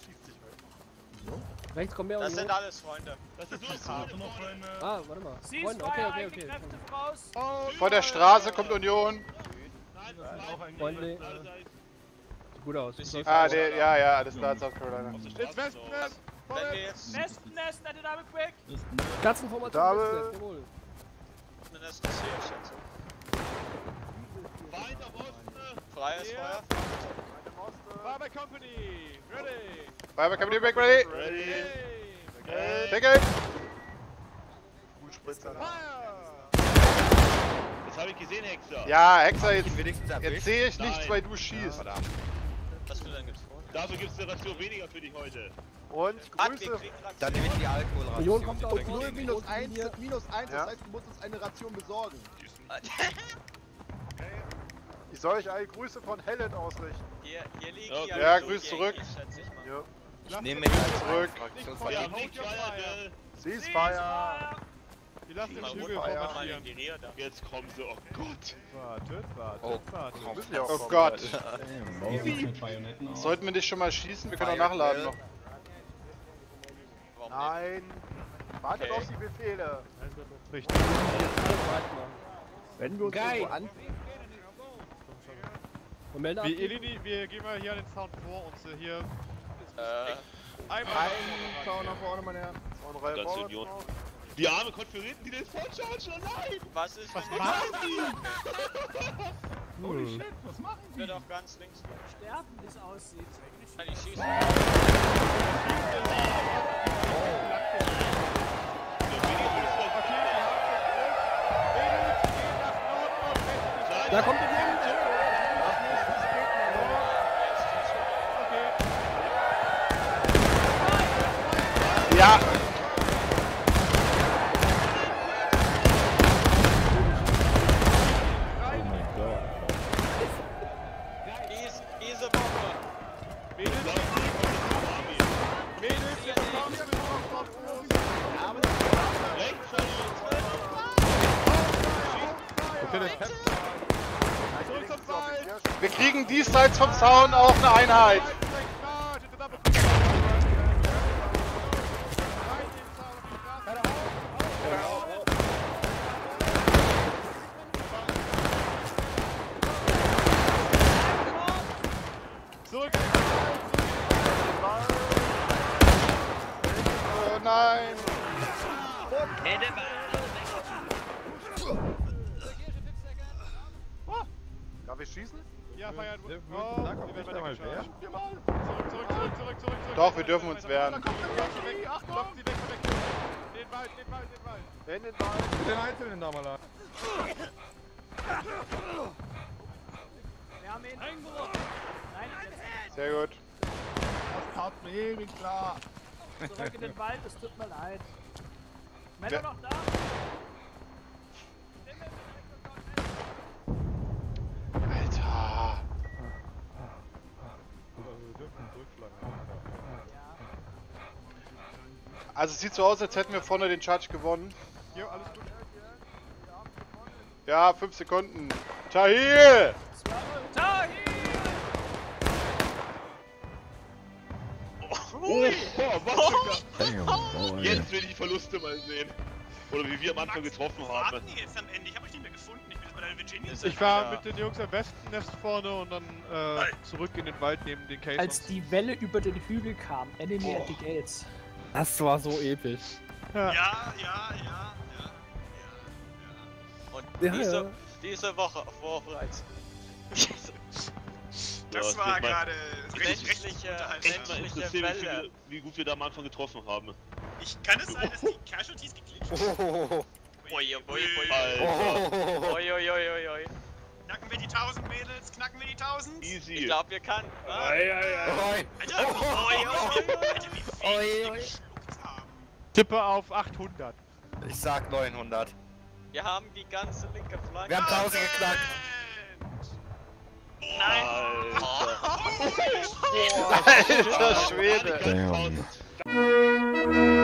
Speaker 7: Rechts kommen mehr
Speaker 12: Das sind
Speaker 7: Union.
Speaker 12: alles Freunde.
Speaker 8: Das ist nur das
Speaker 11: warte noch, Freunde.
Speaker 7: Ah, warte mal. Freunde,
Speaker 6: Ceasefire,
Speaker 7: okay, okay,
Speaker 6: eigene
Speaker 7: okay.
Speaker 6: Kräfte voraus.
Speaker 2: Oh,
Speaker 1: Von der Straße kommt Union.
Speaker 8: Nein, das ist auch ein
Speaker 7: Freunde.
Speaker 8: Seite.
Speaker 7: Sieht gut aus.
Speaker 12: Bisschen
Speaker 1: Ah,
Speaker 12: vor-
Speaker 1: der, ja, ja, alles klar, South Carolina.
Speaker 8: Auf der
Speaker 2: ins
Speaker 8: Straße
Speaker 2: Westen,
Speaker 8: so.
Speaker 2: Westen.
Speaker 12: Wenn wir
Speaker 2: Vorwärts.
Speaker 12: jetzt
Speaker 6: Westen, Westen, eine Double Quick.
Speaker 11: Ist ein
Speaker 7: Katzenformation.
Speaker 4: Double.
Speaker 7: Westwärts, jawohl.
Speaker 12: eine S C, ich schätze.
Speaker 8: Feind auf Osten.
Speaker 12: Freies Feuer.
Speaker 2: Fire Company, ready.
Speaker 1: Fire Company, back ready.
Speaker 8: Ready.
Speaker 1: Take it.
Speaker 4: Gut Spritzer.
Speaker 8: Das habe ich gesehen, Hexer.
Speaker 1: Ja, Hexer, jetzt,
Speaker 5: Wenigstens
Speaker 1: jetzt
Speaker 5: erwischt.
Speaker 1: sehe ich
Speaker 8: Nein.
Speaker 1: nichts, weil du schießt.
Speaker 5: Verdammt.
Speaker 12: Was will denn getroffen?
Speaker 8: Dafür gibt es eine Ration weniger für dich heute.
Speaker 4: Und
Speaker 12: Hat, wir
Speaker 4: Grüße.
Speaker 12: kriegen
Speaker 5: Dann nehme ich die Alkoholration.
Speaker 7: Union kommt auf
Speaker 5: trinke ich
Speaker 7: null
Speaker 5: den nicht.
Speaker 7: minus eins,
Speaker 10: minus eins,
Speaker 4: Ja.
Speaker 10: das heißt, du musst uns eine Ration besorgen.
Speaker 4: Ich soll euch alle Grüße von Helen ausrichten.
Speaker 12: Hier, hier liegen
Speaker 8: Ja,
Speaker 12: die
Speaker 1: ja,
Speaker 12: Alkohol-
Speaker 1: grüß
Speaker 12: die
Speaker 1: zurück.
Speaker 12: Engels, schätze ich mal.
Speaker 4: Ja.
Speaker 5: Ich nehme mich als
Speaker 1: Zurück.
Speaker 5: Fraktionsvertreter.
Speaker 8: Wir haben nicht Feuer.
Speaker 4: Ceasefire.
Speaker 2: Wir lassen den
Speaker 12: Mal
Speaker 2: Hügel
Speaker 12: runter, mal
Speaker 2: formagieren.
Speaker 12: in die Rehe da.
Speaker 8: Jetzt kommen sie, oh Gott.
Speaker 2: Wartet, wartet,
Speaker 5: Oh,
Speaker 2: wartet.
Speaker 4: Müssen ja auch
Speaker 1: Oh
Speaker 4: kommen.
Speaker 1: Gott.
Speaker 11: Wie sieht's mit Bajonetten aus?
Speaker 1: Sollten wir nicht schon mal schießen? Wir können auch
Speaker 5: Fire,
Speaker 1: nachladen
Speaker 5: Bell.
Speaker 1: noch.
Speaker 12: Warum
Speaker 4: Nein. Wartet
Speaker 12: Okay.
Speaker 4: auf die Befehle.
Speaker 2: Richtig.
Speaker 10: Wenn wir uns
Speaker 7: Geil.
Speaker 10: irgendwo an...
Speaker 7: Und melden
Speaker 2: Wir,
Speaker 7: ab.
Speaker 2: Eleni, wir gehen mal hier an den Sound vor uns. äh, Hier
Speaker 12: nicht? Äh,
Speaker 2: einmal.
Speaker 10: Ein Schau nach vorne, mein Herr.
Speaker 4: Und Reihe
Speaker 8: Ganze
Speaker 4: vorwärts
Speaker 8: Union.
Speaker 4: noch.
Speaker 8: Die armen Konferenten, die den Vollcharger, nein!
Speaker 12: was ist,
Speaker 2: Was
Speaker 12: wenn
Speaker 2: machen
Speaker 12: die?
Speaker 11: Holy shit, was machen die?
Speaker 12: Wird auch ganz links.
Speaker 6: Sterben, wie es aussieht.
Speaker 12: Nein, ich schieße.
Speaker 7: Da kommt der Gegend.
Speaker 1: Ja.
Speaker 11: Oh mein Gott.
Speaker 12: Dies, diese Woche.
Speaker 2: Mädels, Mädels, jetzt kommen wir noch drauf los.
Speaker 8: Rechts von
Speaker 2: Zurück zum Wald.
Speaker 1: Wir kriegen diesseits vom Zaun auch eine Einheit.
Speaker 2: Zurück.
Speaker 1: Oh nein.
Speaker 4: Darf ich schießen?
Speaker 2: Ja, feiern.
Speaker 4: Wir- wir
Speaker 2: Oh,
Speaker 4: müssen
Speaker 2: wir werden
Speaker 4: da
Speaker 2: weiter
Speaker 4: kommen.
Speaker 2: gecharged. Zurück, zurück, zurück, zurück, zurück, zurück.
Speaker 1: Doch, wir dürfen uns wehren.
Speaker 2: Block sie weg, block sie weg, weg. Den Wald, den Wald, den Wald.
Speaker 4: In den Wald.
Speaker 10: Den Einzelnen da mal an.
Speaker 6: Wir haben ihn. Nein, jetzt
Speaker 1: Sehr gut.
Speaker 10: Das tat mir ewig klar.
Speaker 6: zurück in den Wald, es tut mir leid. Männer
Speaker 1: Ja.
Speaker 6: noch da?
Speaker 1: Alter. Also es sieht so aus, als hätten wir vorne den Charge gewonnen.
Speaker 2: Jo, alles gut.
Speaker 1: Ja, fünf Sekunden. Tahir!
Speaker 8: Oh, was
Speaker 11: Damn, boy.
Speaker 8: Jetzt will ich die Verluste mal sehen. Oder wie wir am Anfang getroffen
Speaker 3: Wo
Speaker 8: haben.
Speaker 3: warten die jetzt am Ende? Ich hab euch nicht mehr gefunden. Ich bin jetzt bei der Virginia.
Speaker 2: Ich war mit den Jungs am Westennest vorne und dann äh, zurück in den Wald neben den Caissons.
Speaker 6: Als die Welle über den Hügel kam, Enemy at the Gates.
Speaker 7: Das war so episch.
Speaker 3: Ja, ja, ja, ja, ja.
Speaker 12: Und
Speaker 7: Ja,
Speaker 12: diese,
Speaker 7: ja.
Speaker 12: diese Woche vorbereitet.
Speaker 3: Das
Speaker 8: Ja,
Speaker 3: war
Speaker 8: denk mal-
Speaker 3: gerade recht, recht
Speaker 12: Menschliche,
Speaker 3: unterhaltsam.
Speaker 8: Echt mal
Speaker 12: menschliche
Speaker 8: interessiert, mich,
Speaker 12: Wälder.
Speaker 8: wie, wie gut wir da am Anfang getroffen haben.
Speaker 3: Ich kann es sein, dass die Casualties geklickt haben.
Speaker 12: Ui, ui, ui,
Speaker 8: Alter.
Speaker 12: ui, ui, ui, ui, ui.
Speaker 3: Knacken wir die tausend, Mädels? Knacken wir die tausend?
Speaker 8: Easy.
Speaker 12: Ich glaub, wir kann. Ah.
Speaker 7: Oi.
Speaker 3: Alter, ui, ui, ui, Alter, wie viel
Speaker 7: Oi,
Speaker 3: die
Speaker 7: oi.
Speaker 3: geschluckt haben.
Speaker 2: Tippe auf achthundert.
Speaker 5: Ich sag neunhundert.
Speaker 12: Wir haben die ganze linke Flanke.
Speaker 5: Wir haben tausend geknackt.
Speaker 3: Nein!
Speaker 8: Alter.
Speaker 1: Alter Schwede.
Speaker 11: Damn.
Speaker 8: tausend.